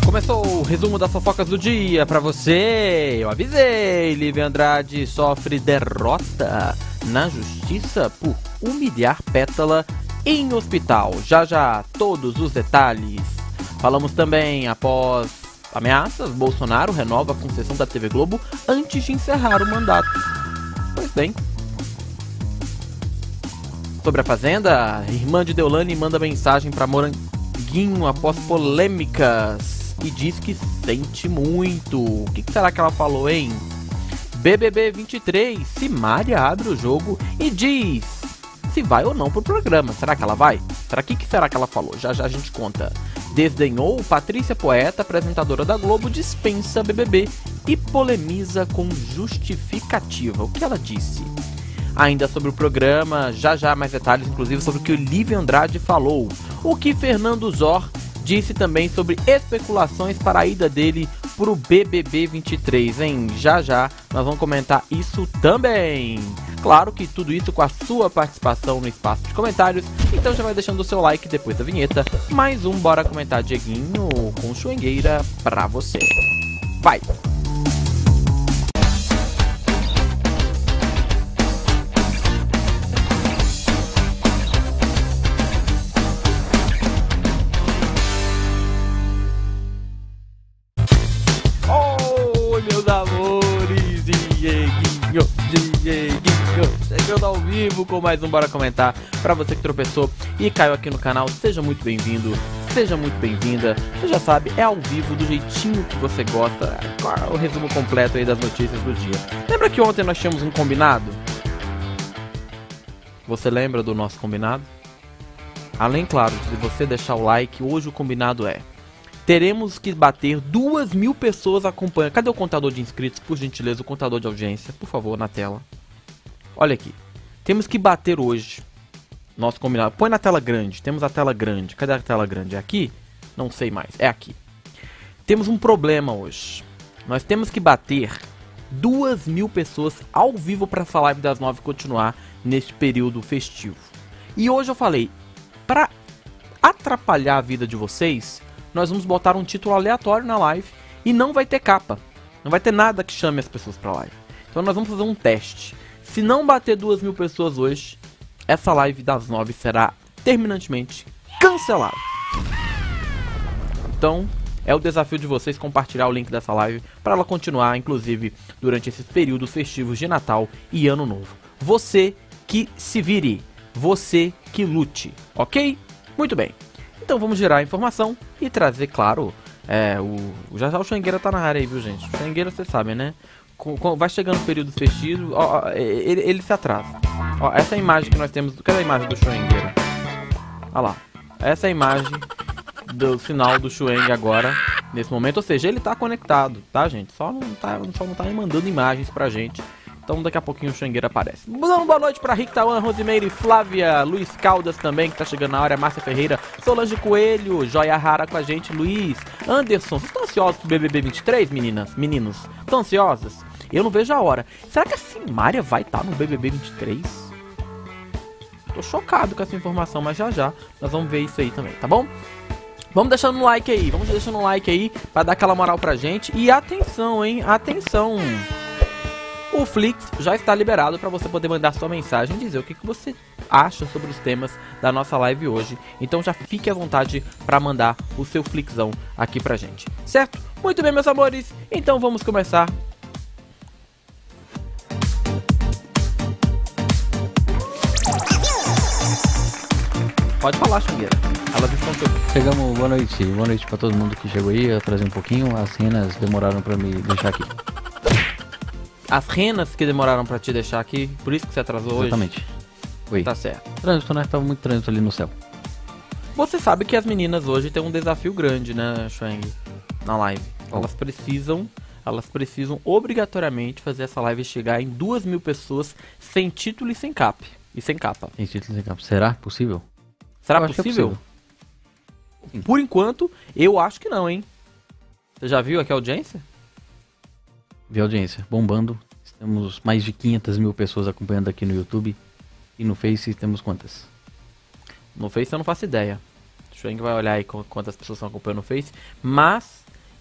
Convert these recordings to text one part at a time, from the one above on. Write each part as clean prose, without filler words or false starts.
Começou o resumo das fofocas do dia pra você. Eu avisei, Lívia Andrade sofre derrota na justiça por humilhar Pétala em hospital. Já já, todos os detalhes. Falamos também, após ameaças, Bolsonaro renova a concessão da TV Globo antes de encerrar o mandato. Pois bem. Sobre a Fazenda, irmã de Deolane manda mensagem pra Moranguinho após polêmicas e diz que sente muito. O que será que ela falou, hein? BBB 23, Simária abre o jogo e diz se vai ou não pro programa. Será que ela vai? Que será que ela falou? Já já a gente conta. Desdenhou, Patrícia Poeta, apresentadora da Globo, dispensa BBB e polemiza com justificativa. O que ela disse? Ainda sobre o programa, já já mais detalhes, inclusive sobre o que o Lívia Andrade falou. O que Fernando Zor disse também sobre especulações para a ida dele pro BBB 23, hein? Já já nós vamos comentar isso também. Claro que tudo isso com a sua participação no espaço de comentários, então já vai deixando o seu like depois da vinheta. Mais um Bora Comentar Dieguinho com Chuengueira pra você. Vai! Meus amores, Dieguinho, chegando ao vivo com mais um Bora Comentar. Pra você que tropeçou e caiu aqui no canal, seja muito bem-vindo, seja muito bem-vinda. Você já sabe, é ao vivo, do jeitinho que você gosta. O resumo completo aí das notícias do dia. Lembra que ontem nós tínhamos um combinado? Você lembra do nosso combinado? Além, claro, de você deixar o like, hoje o combinado é: teremos que bater 2.000 pessoas acompanhando. Cadê o contador de inscritos? Por gentileza, o contador de audiência. Por favor, na tela. Olha aqui. Temos que bater hoje. Nosso combinado. Põe na tela grande. Temos a tela grande. Cadê a tela grande? É aqui? Não sei mais. É aqui. Temos um problema hoje. Nós temos que bater 2.000 pessoas ao vivo para essa live das 9 continuar neste período festivo. E hoje eu falei, para atrapalhar a vida de vocês, nós vamos botar um título aleatório na live e não vai ter capa. Não vai ter nada que chame as pessoas pra live. Então nós vamos fazer um teste. Se não bater 2.000 pessoas hoje, essa live das 9 será terminantemente cancelada. Então é o desafio de vocês compartilhar o link dessa live para ela continuar, inclusive, durante esses períodos festivos de Natal e Ano Novo. Você que se vire. Você que lute. Ok? Muito bem. Então vamos gerar a informação e trazer, claro, já o Chuengueira tá na área aí, viu, gente? O Chuengueira, vocês sabem, né? Vai chegando o período festivo, ele se atrasa. Ó, essa é a imagem que nós temos. Cadê a imagem do Chuengueira? Olha lá. Essa é a imagem do sinal do Chueng agora, nesse momento. Ou seja, ele tá conectado, tá, gente? Só não tá me mandando imagens pra gente. Então daqui a pouquinho o Chuengueira aparece. Dando boa noite pra Rick Tawan, Rosimeire, Flávia, Luiz Caldas também, que tá chegando na hora, Márcia Ferreira, Solange Coelho, Joia Rara com a gente, Luiz, Anderson. Vocês estão ansiosos pro BBB 23, meninas? Meninos? Estão ansiosos? Eu não vejo a hora. Será que a Simária vai estar no BBB 23? Tô chocado com essa informação, mas já já nós vamos ver isso aí também, tá bom? Vamos deixando um like aí, pra dar aquela moral pra gente. E atenção, hein? Atenção! O Flix já está liberado para você poder mandar sua mensagem e dizer o que você acha sobre os temas da nossa live hoje. Então já fique à vontade para mandar o seu Flixão aqui pra gente, certo? Muito bem, meus amores, então vamos começar. Pode falar, Chuengueira. Elas estão chegamos, boa noite para todo mundo que chegou aí. Eu trazer um pouquinho, as cenas demoraram para me deixar aqui. As renas que demoraram pra te deixar aqui, por isso que você atrasou hoje? Exatamente. Oi. Tá certo. Trânsito, né? Tava muito trânsito ali no céu. Você sabe que as meninas hoje têm um desafio grande, né, Chueng? Na live. Elas precisam obrigatoriamente fazer essa live chegar em 2.000 pessoas sem título e sem capa. Sem título e sem capa. Será possível? Será possível? Por enquanto, eu acho que não, hein? Você já viu aqui a audiência? Vi a audiência, bombando. Temos mais de 500.000 pessoas acompanhando aqui no YouTube. E no Face temos quantas? No Face eu não faço ideia. O Chueng vai olhar aí quantas pessoas estão acompanhando no Face. Mas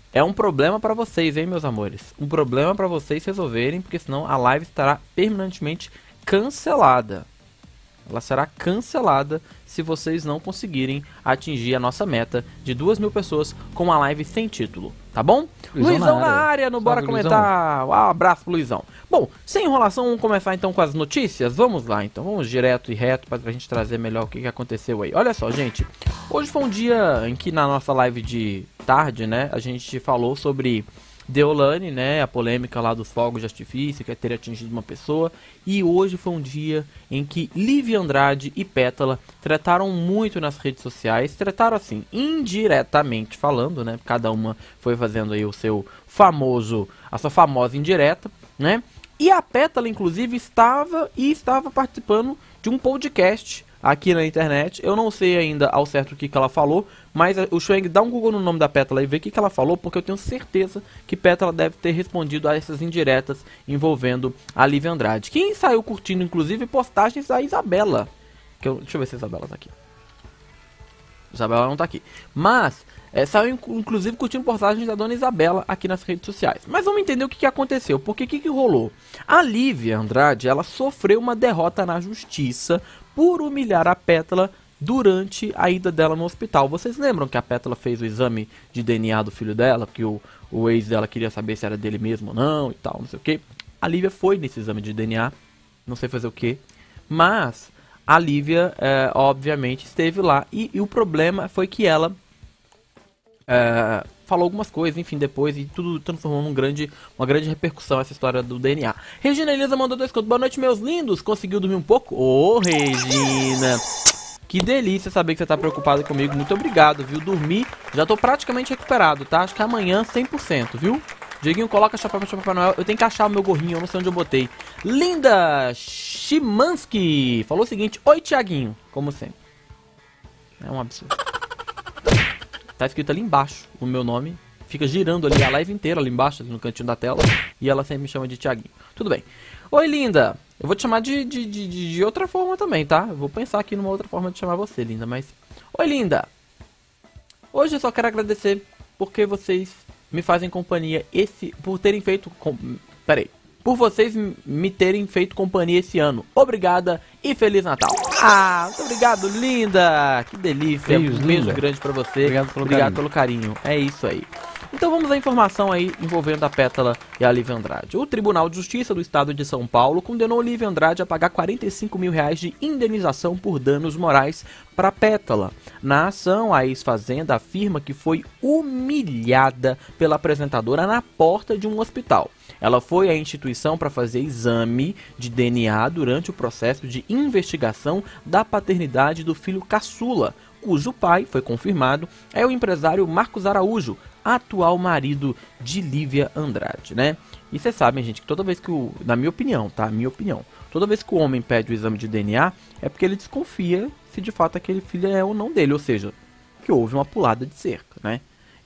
é um problema pra vocês, hein, meus amores? Um problema pra vocês resolverem, porque senão a live estará permanentemente cancelada. Ela será cancelada se vocês não conseguirem atingir a nossa meta de 2.000 pessoas com uma live sem título, tá bom? Luizão na área, no Bora Comentar. Um abraço pro Luizão. Bom, sem enrolação, vamos começar então com as notícias? Vamos lá, então. Vamos direto e reto para a gente trazer melhor o que aconteceu aí. Olha só, gente. Hoje foi um dia em que na nossa live de tarde, né, a gente falou sobre Deolane, né, a polêmica lá dos fogos de artifício, que teria atingido uma pessoa. E hoje foi um dia em que Lívia Andrade e Pétala tretaram muito nas redes sociais. Tretaram assim, indiretamente falando, né, cada uma foi fazendo aí a sua famosa indireta, né. E a Pétala, inclusive, estava participando de um podcast aqui na internet. Eu não sei ainda ao certo o que ela falou, mas o Schweng, dá um Google no nome da Pétala e vê o que ela falou, porque eu tenho certeza que Pétala deve ter respondido a essas indiretas envolvendo a Lívia Andrade. Quem saiu curtindo, inclusive, postagens da Isabela. Deixa eu ver se a Isabela tá aqui. Isabela não tá aqui. Mas saiu inclusive curtindo postagens da dona Isabela aqui nas redes sociais. Mas vamos entender o que aconteceu. Porque o que rolou? A Lívia Andrade, ela sofreu uma derrota na justiça por humilhar a Pétala durante a ida dela no hospital. Vocês lembram que a Pétala fez o exame de DNA do filho dela? Porque o ex dela queria saber se era dele mesmo ou não e tal, não sei o que. A Lívia foi nesse exame de DNA, não sei fazer o que. Mas a Lívia, obviamente, esteve lá. E o problema foi que ela falou algumas coisas, enfim, depois, e tudo transformou uma grande repercussão essa história do DNA. Regina Elisa mandou 2 contos. Boa noite, meus lindos. Conseguiu dormir um pouco? Ô, Regina, que delícia saber que você tá preocupada comigo. Muito obrigado, viu? Dormi, já tô praticamente recuperado, tá? Acho que amanhã 100%, viu? Dieguinho, coloca a chapéu para Papai Noel. Eu tenho que achar o meu gorrinho, eu não sei onde eu botei. Linda Chimansky falou o seguinte: oi, Tiaguinho. Como sempre. É um absurdo. Tá escrito ali embaixo o meu nome. Fica girando ali a live inteira ali embaixo, ali no cantinho da tela. E ela sempre me chama de Tiaguinho. Tudo bem. Oi, linda. Eu vou te chamar de outra forma também, tá? Eu vou pensar aqui numa outra forma de chamar você, linda. Mas... oi, linda. Hoje eu só quero agradecer porque vocês me fazem companhia por terem feito... por vocês me terem feito companhia esse ano. Obrigada e Feliz Natal. Ah, muito obrigado, linda. Que delícia. Um beijo grande pra você. Obrigado pelo carinho. É isso aí. Então vamos à informação aí envolvendo a Pétala e a Lívia Andrade. O Tribunal de Justiça do Estado de São Paulo condenou Lívia Andrade a pagar R$45 mil de indenização por danos morais para Pétala. Na ação, a ex-fazenda afirma que foi humilhada pela apresentadora na porta de um hospital. Ela foi à instituição para fazer exame de DNA durante o processo de investigação da paternidade do filho caçula, cujo pai, foi confirmado, é o empresário Marcos Araújo, atual marido de Lívia Andrade, né? E vocês sabem, gente, que toda vez que na minha opinião, tá? Toda vez que o homem pede o exame de DNA, é porque ele desconfia se de fato aquele filho é ou não dele, ou seja, que houve uma pulada de cerca, né?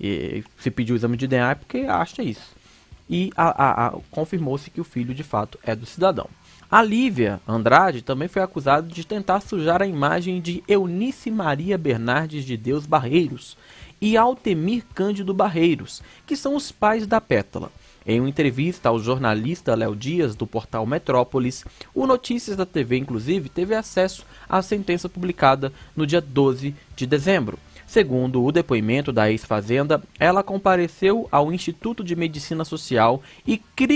E se pediu o exame de DNA é porque acha isso. E confirmou-se que o filho de fato é do cidadão. A Lívia Andrade também foi acusada de tentar sujar a imagem de Eunice Maria Bernardes de Deus Barreiros e Altemir Cândido Barreiros, que são os pais da Pétala. Em uma entrevista ao jornalista Léo Dias, do portal Metrópolis, o Notícias da TV, inclusive, teve acesso à sentença publicada no dia 12 de dezembro. Segundo o depoimento da ex-fazenda, ela compareceu ao Instituto de Medicina Social e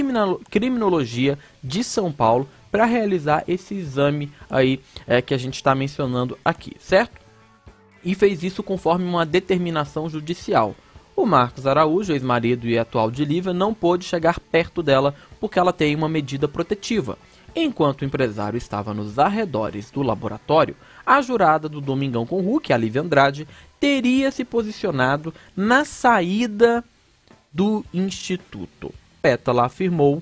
Criminologia de São Paulo para realizar esse exame aí que a gente está mencionando aqui, certo? E fez isso conforme uma determinação judicial. O Marcos Araújo, ex-marido e atual de Lívia, não pôde chegar perto dela porque ela tem uma medida protetiva. Enquanto o empresário estava nos arredores do laboratório, a jurada do Domingão com Hulk, a Lívia Andrade, teria se posicionado na saída do instituto. Pétala afirmou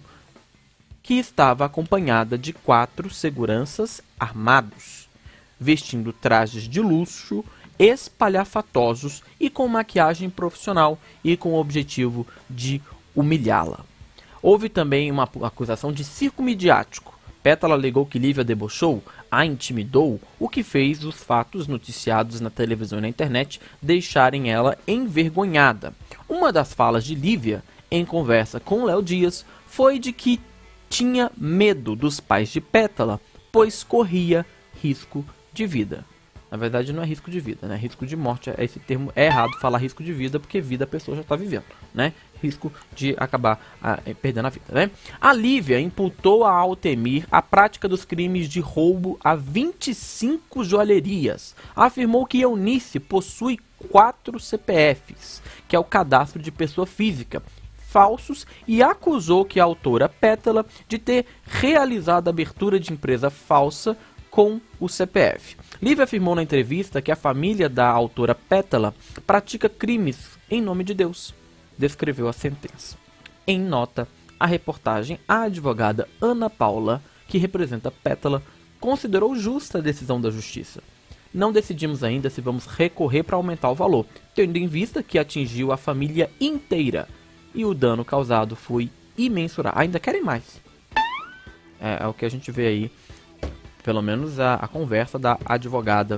que estava acompanhada de 4 seguranças armados, vestindo trajes de luxo, espalhafatosos e com maquiagem profissional e com o objetivo de humilhá-la. Houve também uma acusação de circo midiático. Pétala alegou que Lívia debochou, a intimidou, o que fez os fatos noticiados na televisão e na internet deixarem ela envergonhada. Uma das falas de Lívia, em conversa com Léo Dias, foi de que tinha medo dos pais de Pétala, pois corria risco de vida. Na verdade não é risco de vida, né? Risco de morte, esse termo é errado falar risco de vida, porque vida a pessoa já está vivendo, né? Risco de acabar perdendo a vida, né? A Lívia imputou a Altemir a prática dos crimes de roubo a 25 joalherias. Afirmou que Eunice possui 4 CPFs, que é o cadastro de pessoa física, falsos, e acusou que a autora Pétala de ter realizado a abertura de empresa falsa com o CPF. Lívia afirmou na entrevista que a família da autora Pétala pratica crimes em nome de Deus. Descreveu a sentença. Em nota, a reportagem, a advogada Ana Paula, que representa Pétala, considerou justa a decisão da justiça. Não decidimos ainda se vamos recorrer para aumentar o valor, tendo em vista que atingiu a família inteira e o dano causado foi imensurável. Ainda querem mais. É o que a gente vê aí. Pelo menos a conversa da advogada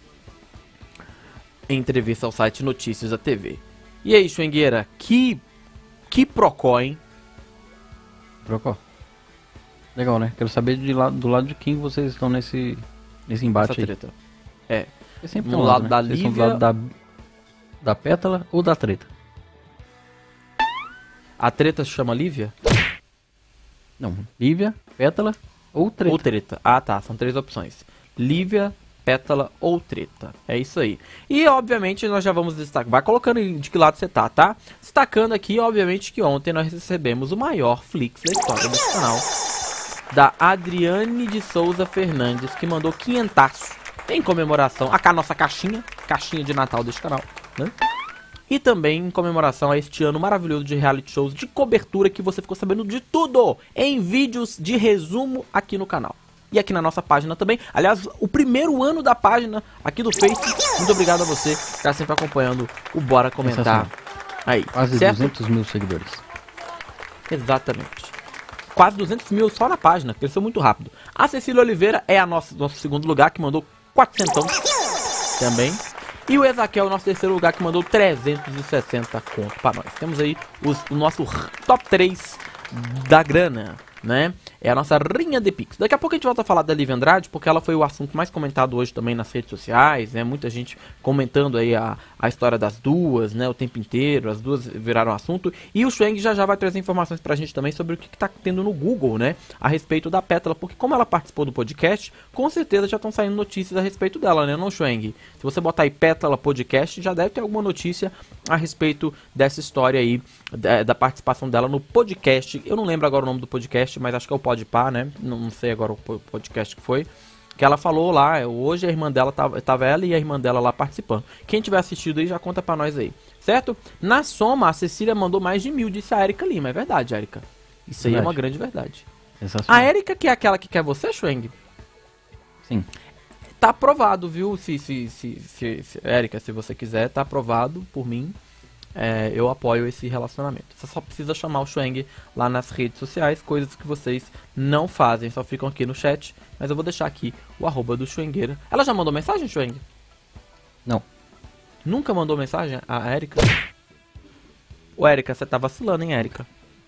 em entrevista ao site Notícias da TV. E aí, Schwengueira, que procó, hein? Procó. Legal, né? Quero saber do lado de quem vocês estão nesse embate aí. Treta. É. Sempre no lado, né? Da Lívia, Lívia... do lado da Pétala ou da treta? A treta se chama Lívia? Não, Lívia, Pétala ou treta. Ou treta. Ah, tá. São 3 opções. Lívia, Pétala ou treta. É isso aí. E, obviamente, nós já vamos destacar. Vai colocando de que lado você tá? Destacando aqui, obviamente, que ontem nós recebemos o maior Flix da história desse canal. Da Adriane de Souza Fernandes, que mandou 500 em comemoração a nossa caixinha de Natal deste canal, né? E também em comemoração a este ano maravilhoso de reality shows de cobertura que você ficou sabendo de tudo em vídeos de resumo aqui no canal. E aqui na nossa página também. Aliás, o primeiro ano da página aqui do Face. Muito obrigado a você que está sempre acompanhando o Bora Comentar. Aí, quase certo? 200 mil seguidores. Exatamente. Quase 200 mil só na página, cresceu muito rápido. A Cecília Oliveira é nosso segundo lugar, que mandou 400 também. E o Ezaquiel, nosso terceiro lugar, que mandou 360 conto para nós. Temos aí o nosso top 3 da grana, né? É a nossa rinha de Pix. Daqui a pouco a gente volta a falar da Lívia Andrade, porque ela foi o assunto mais comentado hoje também nas redes sociais, né? Muita gente comentando aí a história das duas, né? O tempo inteiro, as duas viraram assunto. E o Schweng já vai trazer informações pra gente também sobre o que tá tendo no Google, né? A respeito da Pétala, porque como ela participou do podcast, com certeza já estão saindo notícias a respeito dela, né? Não, Schweng? Se você botar aí Pétala Podcast, já deve ter alguma notícia a respeito dessa história aí, da participação dela no podcast. Eu não lembro agora o nome do podcast, mas acho que é o Podpah, né? Não sei agora o podcast que foi. Que ela falou lá, hoje a irmã dela tava ela e a irmã dela lá participando. Quem tiver assistido aí já conta pra nós aí, certo? Na soma, a Cecília mandou mais de 1000, disse a Erika Lima. É verdade, Erika. Isso aí é uma grande verdade. A Erika, que é aquela que quer você, Schweng? Sim. Tá aprovado, viu? Erika, se você quiser, tá aprovado por mim. Eu apoio esse relacionamento. Você só precisa chamar o Schweng lá nas redes sociais, coisas que vocês não fazem, só ficam aqui no chat. Mas eu vou deixar aqui o @ do Schwengueira. Ela já mandou mensagem, Schweng? Não. Nunca mandou mensagem a Erika? Ô Erika, você tá vacilando, hein, Erika?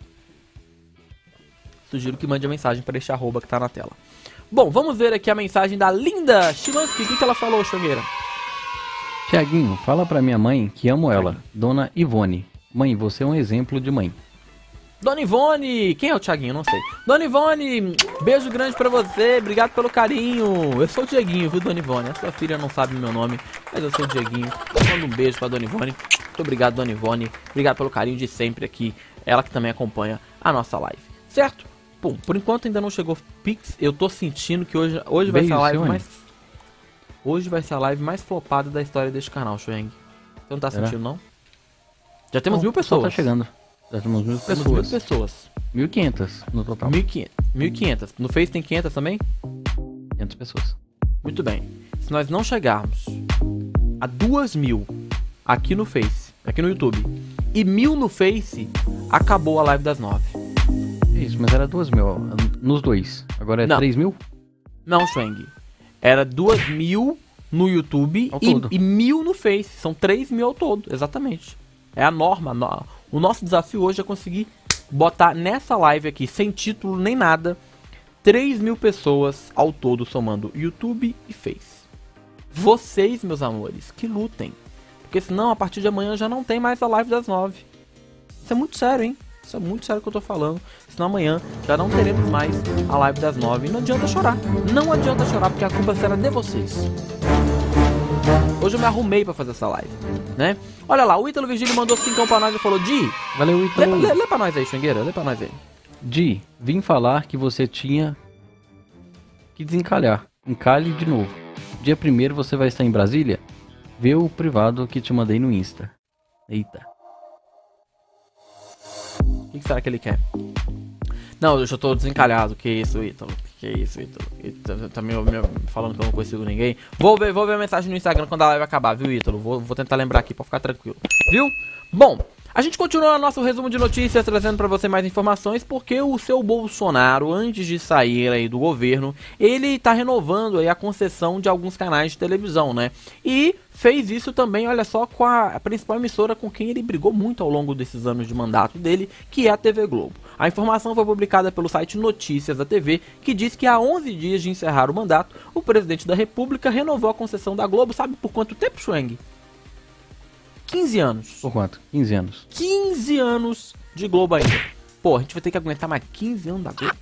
Sugiro que mande a mensagem para este @ que tá na tela. Bom, vamos ver aqui a mensagem da Linda Chimansky. O que ela falou, Schwengueira? Tiaguinho, fala pra minha mãe que amo ela, Dona Ivone. Mãe, você é um exemplo de mãe. Dona Ivone! Quem é o Tiaguinho? Não sei. Dona Ivone, beijo grande pra você, obrigado pelo carinho. Eu sou o Dieguinho, viu, Dona Ivone? A sua filha não sabe meu nome, mas eu sou o Dieguinho. Manda um beijo pra Dona Ivone. Muito obrigado, Dona Ivone. Obrigado pelo carinho de sempre aqui. Ela que também acompanha a nossa live, certo? Bom, por enquanto ainda não chegou Pix. Eu tô sentindo que hoje vai ser a live mais... Hoje vai ser a live mais flopada da história deste canal, Schweng. Você não tá sentindo, não? Já temos 1000 pessoas. Tá chegando. Já temos 1000 pessoas. 1000 pessoas. 1500 no total. 1500. No Face tem 500 também? 500 pessoas. Muito bem. Se nós não chegarmos a 2000 aqui no Face, aqui no YouTube, e 1000 no Face, acabou a live das 9. Isso, mas era 2000 nos dois. Agora é 3000? Não, Schweng. Era 2000 no YouTube e 1000 no Face. São 3000 ao todo, exatamente. É a norma. O nosso desafio hoje é conseguir botar nessa live aqui, sem título nem nada, 3.000 pessoas ao todo, somando YouTube e Face. Vocês, meus amores, que lutem. Porque senão, a partir de amanhã, já não tem mais a live das 9. Isso é muito sério, hein? Isso é muito sério que eu tô falando. Senão amanhã já não teremos mais a live das 9. E não adianta chorar. Não adianta chorar, porque a culpa será de vocês. Hoje eu me arrumei pra fazer essa live, né? Olha lá, o Ítalo Virgílio mandou 5 pra nós e falou: Di, Valeu, Ítalo. lê pra nós aí, Xangueira, lê pra nós aí. Di, vim falar que você tinha que desencalhar. Encalhe de novo. Dia 1º você vai estar em Brasília? Vê o privado que te mandei no Insta. Eita. O que será que ele quer? Não, eu já tô desencalhado. Que isso, Ítalo? Que isso, Ítalo? Tá me falando que eu não consigo ninguém. Vou ver a mensagem no Instagram quando a live acabar, viu, Ítalo? Vou tentar lembrar aqui pra ficar tranquilo. Viu? Bom, a gente continua nosso resumo de notícias, trazendo pra você mais informações, porque o seu Bolsonaro, antes de sair aí do governo, ele tá renovando aí a concessão de alguns canais de televisão, né? E fez isso também, olha só, com a principal emissora com quem ele brigou muito ao longo desses anos de mandato dele, que é a TV Globo. A informação foi publicada pelo site Notícias da TV, que diz que há 11 dias de encerrar o mandato, o presidente da República renovou a concessão da Globo, sabe por quanto tempo, Schweng? 15 anos. Por quanto? 15 anos. 15 anos de Globo ainda. Pô, a gente vai ter que aguentar mais 15 anos da Globo.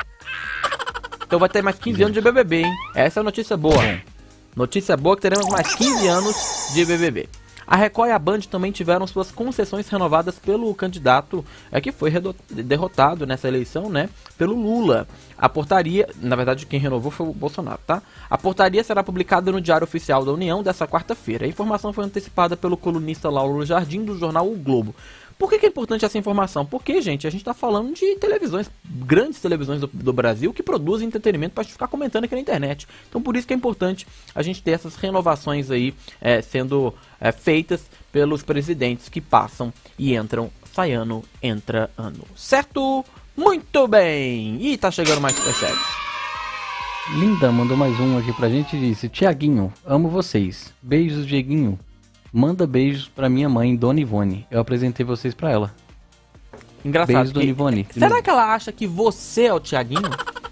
Então vai ter mais 15 anos de BBB, hein? Essa é a notícia boa. Notícia boa que teremos mais 15 anos de BBB. A Record e a Band também tiveram suas concessões renovadas pelo candidato que foi derrotado nessa eleição, né? Pelo Lula. A portaria, na verdade quem renovou foi o Bolsonaro, tá? A portaria será publicada no Diário Oficial da União dessa quarta-feira. A informação foi antecipada pelo colunista Lauro Jardim do jornal O Globo. Por que é importante essa informação? Porque, gente, a gente tá falando de televisões, grandes televisões do Brasil que produzem entretenimento pra gente ficar comentando aqui na internet. Então por isso que é importante a gente ter essas renovações aí sendo feitas pelos presidentes que passam e entram, sai ano, entra ano. Certo? Muito bem! E tá chegando mais superchat. Linda mandou mais um aqui pra gente e disse: Tiaguinho, amo vocês. Beijos, Dieguinho. Manda beijos pra minha mãe, Dona Ivone. Eu apresentei vocês pra ela. Engraçado. Beijos, Dona Ivone. Será que ela acha que você é o Tiaguinho?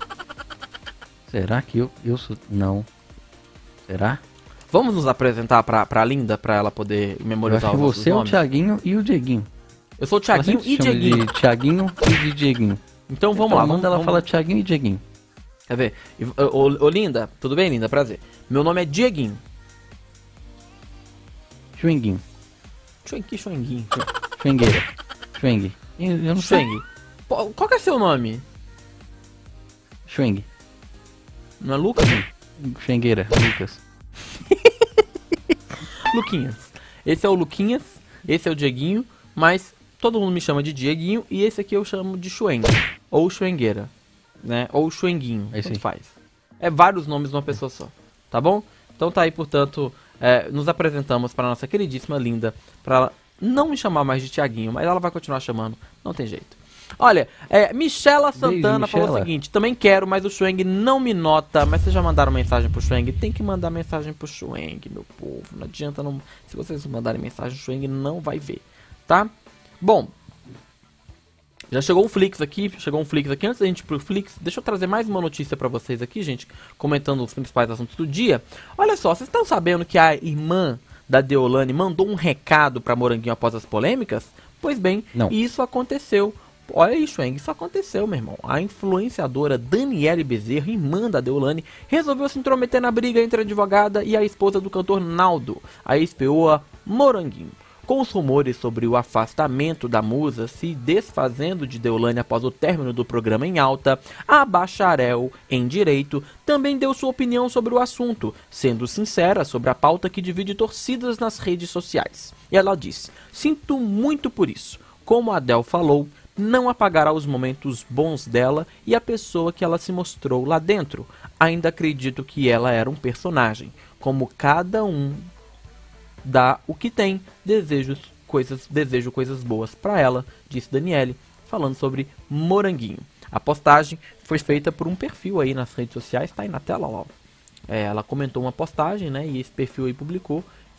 Será que eu sou... Não. Será? Vamos nos apresentar pra Linda, pra ela poder memorizar os nossos você nomes? é o Tiaguinho e o Dieguinho. Eu sou o Tiaguinho e Dieguinho. De Tiaguinho e de Dieguinho. Então vamos lá. Manda ela falar Tiaguinho e Dieguinho. Quer ver? Ô Linda, tudo bem, Linda? Prazer. Meu nome é Dieguinho. Schwenguinho. Que Schwenguinho? Schwengueira. Schweng. Eu não sei. Schweng. Qual que é seu nome? Schweng. Não é Lucas? Schwengueira. Lucas. Luquinhas. Esse é o Luquinhas, esse é o Dieguinho, mas todo mundo me chama de Dieguinho e esse aqui eu chamo de Schweng. Ou Schwengueira, né? Ou Schwenguinho, tanto faz. É vários nomes de uma pessoa só, tá bom? Então tá aí, portanto... nos apresentamos para a nossa queridíssima Linda, para ela não me chamar mais de Tiaguinho, mas ela vai continuar chamando, não tem jeito. Olha, Michela Santana falou o seguinte: também quero, mas o Schweng não me nota. Mas vocês já mandaram mensagem pro Schweng? Tem que mandar mensagem pro Schweng, meu povo. Não adianta, não. Se vocês mandarem mensagem, o Schweng não vai ver, tá? Bom, já chegou um Flix aqui, Antes da gente ir pro Flix, deixa eu trazer mais uma notícia pra vocês aqui, gente, comentando os principais assuntos do dia. Olha só, vocês estão sabendo que a irmã da Deolane mandou um recado pra Moranguinho após as polêmicas? Pois bem, isso aconteceu. Olha aí, Schweng, isso aconteceu, meu irmão. A influenciadora Daniele Bezerra, irmã da Deolane, resolveu se intrometer na briga entre a advogada e a esposa do cantor Naldo, a ex-peoa Moranguinho. Com os rumores sobre o afastamento da musa se desfazendo de Deolane após o término do programa em alta, a bacharel em Direito também deu sua opinião sobre o assunto, sendo sincera sobre a pauta que divide torcidas nas redes sociais. E ela disse: sinto muito por isso. Como a Adele falou, não apagará os momentos bons dela e a pessoa que ela se mostrou lá dentro. Ainda acredito que ela era um personagem, como cada um dá o que tem, desejo coisas boas pra ela, disse Daniele, falando sobre Moranguinho. A postagem foi feita por um perfil aí nas redes sociais, tá aí na tela, ó. Ela comentou uma postagem, né, e esse perfil aí publicou,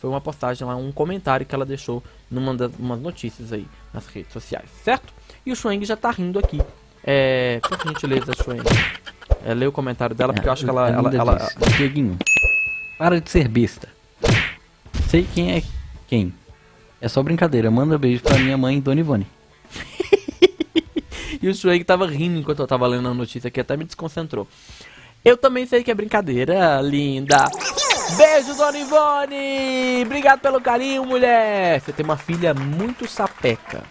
Foi uma postagem lá, um comentário que ela deixou numa das umas notícias aí nas redes sociais, certo? E o Schweng já tá rindo aqui. Por gentileza, Schweng, lê o comentário dela, porque eu acho que ela disse, Dieguinho, para de ser besta. Sei quem é quem. É só brincadeira. Manda beijo pra minha mãe, Dona Ivone. E o Schweng tava rindo enquanto eu tava lendo a notícia aqui, até me desconcentrou. Eu também sei que é brincadeira, linda. Beijo, Dona Ivone! Obrigado pelo carinho, mulher! Você tem uma filha muito sapeca.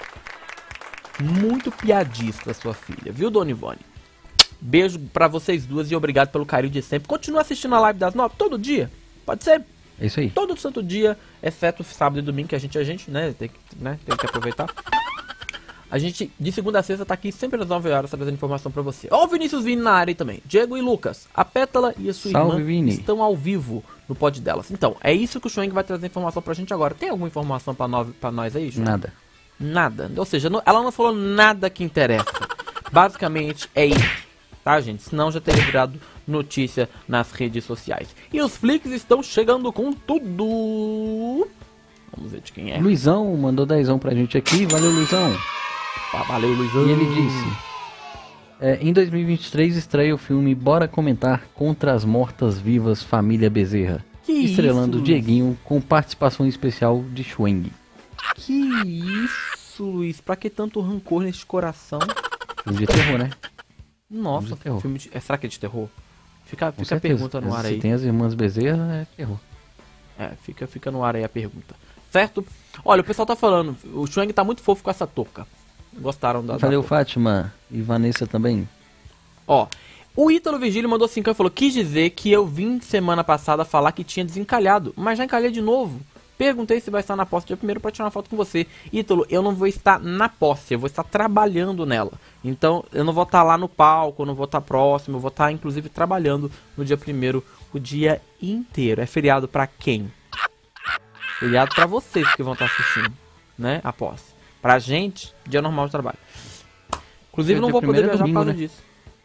Muito piadista, sua filha, viu, Dona Ivone? Beijo pra vocês duas e obrigado pelo carinho de sempre. Continua assistindo a live das 9 todo dia. Pode ser? É isso aí. Todo santo dia, exceto sábado e domingo, que a gente, né? Tem que aproveitar. A gente, de segunda a sexta, tá aqui sempre às 9 horas trazendo informação pra você. Ó, o Vinícius Vini na área aí também. Diego e Lucas, a Pétala e a sua irmã estão ao vivo no pod delas. Então, é isso que o Schweng vai trazer informação pra gente agora. Tem alguma informação pra nós aí, Schweng? Nada. Nada. Ou seja, ela não falou nada que interessa. Basicamente, é isso. Tá, gente? Senão já teria virado notícia nas redes sociais. E os Flix estão chegando com tudo. Vamos ver de quem é. Luizão mandou 10 pra gente aqui. Valeu, Luizão. Valeu, Luizão. E ele disse: em 2023 estreia o filme Bora Comentar Contra as Mortas-Vivas Família Bezerra. Que estrelando isso, Dieguinho com participação especial de Schweng. Que isso, Luiz? Pra que tanto rancor neste coração? Filme de terror, né? Nossa, terror. filme de... será que é de terror? Fica a pergunta no ar aí. Se tem as irmãs Bezerra, é terror. Fica no ar aí a pergunta. Certo? Olha, o pessoal tá falando, o Schweng tá muito fofo com essa touca. Gostaram da Valeu, touca. Fátima e Vanessa também. Ó, o Ítalo Virgílio mandou 5 e falou: quis dizer que eu vim semana passada falar que tinha desencalhado, mas já encalhei de novo. Perguntei se vai estar na posse dia primeiro pra tirar uma foto com você. Ítalo, eu não vou estar na posse, eu vou estar trabalhando nela. Então, eu não vou estar lá no palco, eu não vou estar próximo, eu vou estar, inclusive, trabalhando no dia primeiro o dia inteiro. É feriado pra quem? Feriado pra vocês que vão estar assistindo, né, a posse. Pra gente, dia normal de trabalho. Inclusive, não vou poder viajar por causa disso.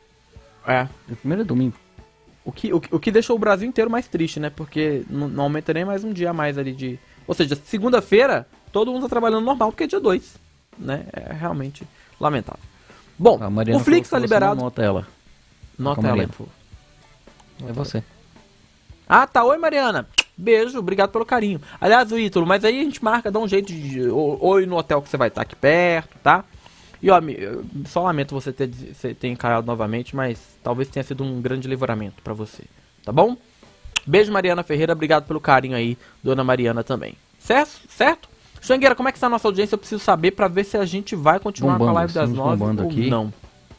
O primeiro é domingo. O que deixou o Brasil inteiro mais triste, né? Porque não aumenta nem mais um dia a mais ali de... Ou seja, segunda-feira, todo mundo tá trabalhando normal, porque é dia 2, né? É realmente lamentável. Bom, o Flix tá liberado. Nota ela. Nota ela, por favor. É você. Ah, tá. Oi, Mariana. Beijo, obrigado pelo carinho. Aliás, o Ítalo, mas aí a gente marca, dá um jeito de... Ou ir no hotel que você vai estar aqui perto, tá? E ó, só lamento você ter encalhado novamente, mas talvez tenha sido um grande livramento pra você, tá bom? Beijo, Mariana Ferreira, obrigado pelo carinho aí, Dona Mariana também. Certo? Schwengueira, como é que está a nossa audiência? Eu preciso saber pra ver se a gente vai continuar com a live das 9 ou aqui. não.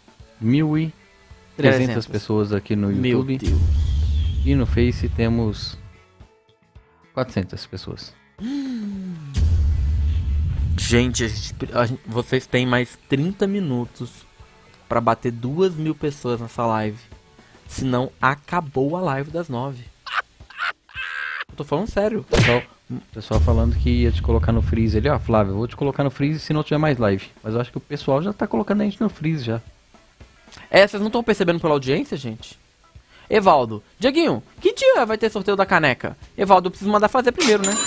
1.300 pessoas aqui no YouTube. Meu Deus. E no Face temos 400 pessoas. Gente, vocês têm mais 30 minutos pra bater 2.000 pessoas nessa live. Senão acabou a live das 9. Eu tô falando sério. Pessoal falando que ia te colocar no freeze ali, ó, Flávio, eu vou te colocar no freeze se não tiver mais live. Mas eu acho que o pessoal já tá colocando a gente no freeze já. Vocês não estão percebendo pela audiência, gente? Evaldo, Dieguinho, que dia vai ter sorteio da caneca? Evaldo, eu preciso mandar fazer primeiro, né?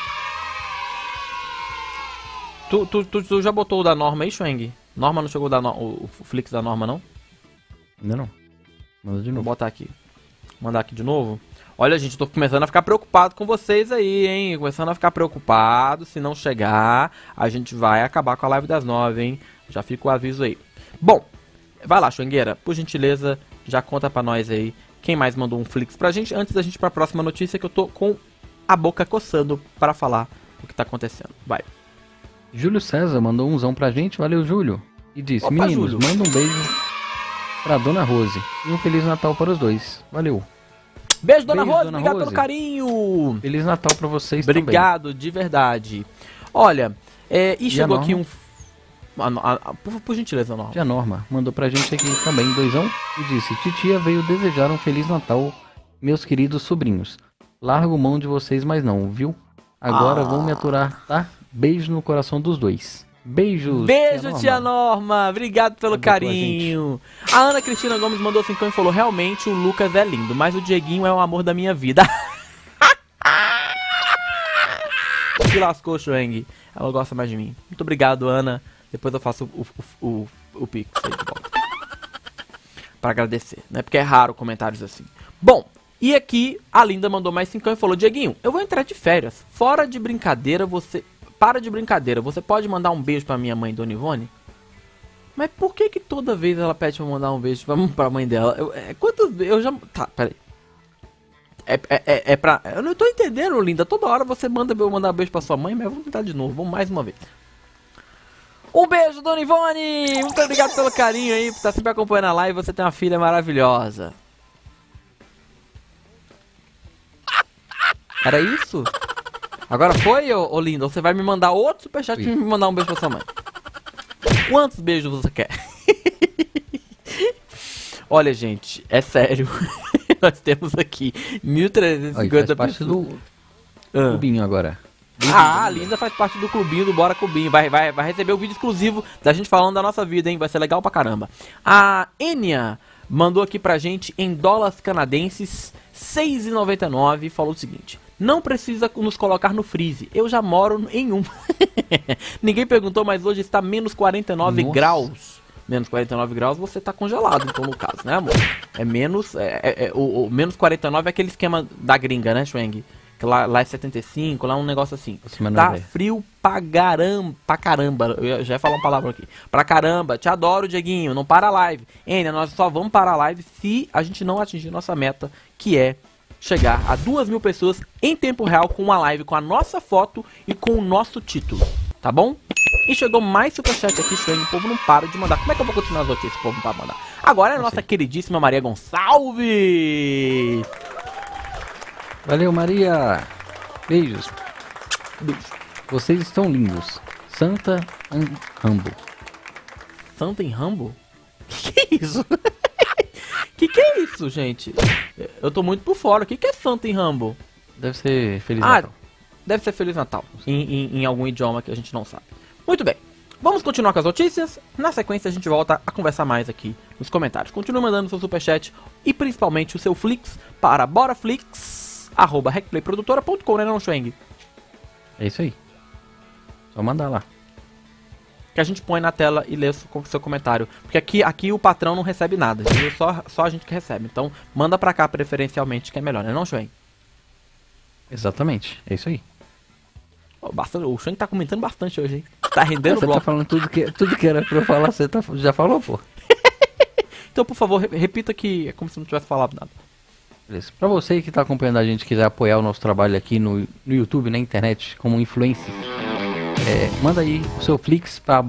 Tu já botou o da Norma aí, Schweng? Norma não chegou o Flix da Norma, não? Ainda não. Manda de novo. Vou botar aqui. Mandar aqui de novo. Olha, gente, tô começando a ficar preocupado com vocês aí, hein? Começando a ficar preocupado. Se não chegar, a gente vai acabar com a live das 9, hein? Já fica o aviso aí. Bom, vai lá, Schwengueira. Por gentileza, já conta pra nós aí quem mais mandou um Flix pra gente. Antes da gente ir pra próxima notícia, que eu tô com a boca coçando para falar o que tá acontecendo. Vai. Júlio César mandou um zão pra gente, valeu, Júlio. E disse: Opa, meninos, Júlio, manda um beijo pra Dona Rose e um Feliz Natal para os dois. Valeu. Beijo, Dona Rose, obrigado pelo carinho. Feliz Natal pra vocês obrigado, também. de verdade. Olha, e chegou aqui um... Por gentileza, Norma. Tia Norma mandou pra gente aqui também, doisão, e disse: titia veio desejar um Feliz Natal, meus queridos sobrinhos. Largo mão de vocês, mas não, viu? Agora vão me aturar, tá? Beijo no coração dos dois. Beijos. Beijo, tia Norma. Obrigado pelo carinho. A Ana Cristina Gomes mandou 5 e falou: realmente o Lucas é lindo, mas o Dieguinho é o amor da minha vida. Se lascou, Schweng. Ela gosta mais de mim. Muito obrigado, Ana. Depois eu faço o Pix aí de volta. Pra agradecer, né? Porque é raro comentários assim. Bom, e aqui a Linda mandou mais 5 e falou: Dieguinho, eu vou entrar de férias. Fora de brincadeira, você... Para de brincadeira, você pode mandar um beijo pra minha mãe, Dona Ivone? Mas por que toda vez ela pede pra mandar um beijo pra mãe dela? Quantas vezes? Eu já... Tá, peraí. É pra... Eu não tô entendendo, Linda. Toda hora você manda eu mandar um beijo pra sua mãe, mas vamos tentar de novo. Vamos mais uma vez. Um beijo, Dona Ivone! Muito obrigado pelo carinho aí, por estar sempre acompanhando a live. Você tem uma filha maravilhosa. Era isso? Agora foi, ô Linda? Você vai me mandar outro superchat e me mandar um beijo pra sua mãe. Quantos beijos você quer? Olha, gente, é sério. Nós temos aqui 1.350 parte do clubinho agora. A Linda faz parte do clubinho do Bora Clubinho. Vai receber o vídeo exclusivo da gente falando da nossa vida, hein? Vai ser legal pra caramba. A Enya mandou aqui pra gente em dólares canadenses 6,99 e falou o seguinte: não precisa nos colocar no freeze, eu já moro em um. Ninguém perguntou, mas hoje está menos 49 graus. Menos 49 graus você tá congelado, então, no caso, né, amor? É menos... o menos 49 é aquele esquema da gringa, né, Schweng? Que lá é 75, lá é um negócio assim. Tá frio pra caramba. Eu já ia falar uma palavra aqui. Pra caramba. Te adoro, Dieguinho. Não para a live. Ainda, nós só vamos parar a live se a gente não atingir nossa meta, que é chegar a 2.000 pessoas em tempo real com uma live com a nossa foto e com o nosso título. Tá bom? E chegou mais superchat aqui, Schweng. O povo não para de mandar. Como é que eu vou continuar as notícias? O povo não para de mandar. Agora é a nossa queridíssima Maria Gonçalves. Valeu, Maria. Beijos. Vocês estão lindos. Santa Rambo. Santa em Rambo? Que é isso? Que é isso, gente? Eu tô muito por fora. O que é Santa em Rambo? Deve ser Feliz Natal. Deve ser Feliz Natal. Em algum idioma que a gente não sabe. Muito bem. Vamos continuar com as notícias. Na sequência a gente volta a conversar mais aqui nos comentários. Continue mandando seu superchat e principalmente o seu Flix para boraflix@recplayprodutora.com, né, não, Schweng? É isso aí. Só mandar lá. Que a gente põe na tela e lê o seu comentário. Porque aqui o patrão não recebe nada. Viu? Só a gente que recebe. Então manda pra cá preferencialmente, que é melhor, né, não, Schweng? Exatamente. É isso aí. O Schweng tá comentando bastante hoje, hein? Tá rendendo o bloco. Você tá falando tudo que era pra eu falar, você já falou, pô. Então, por favor, repita que é como se não tivesse falado nada. Beleza. Pra você que tá acompanhando a gente, quiser apoiar o nosso trabalho aqui no YouTube, na internet, como influencer, manda aí o seu Flix pra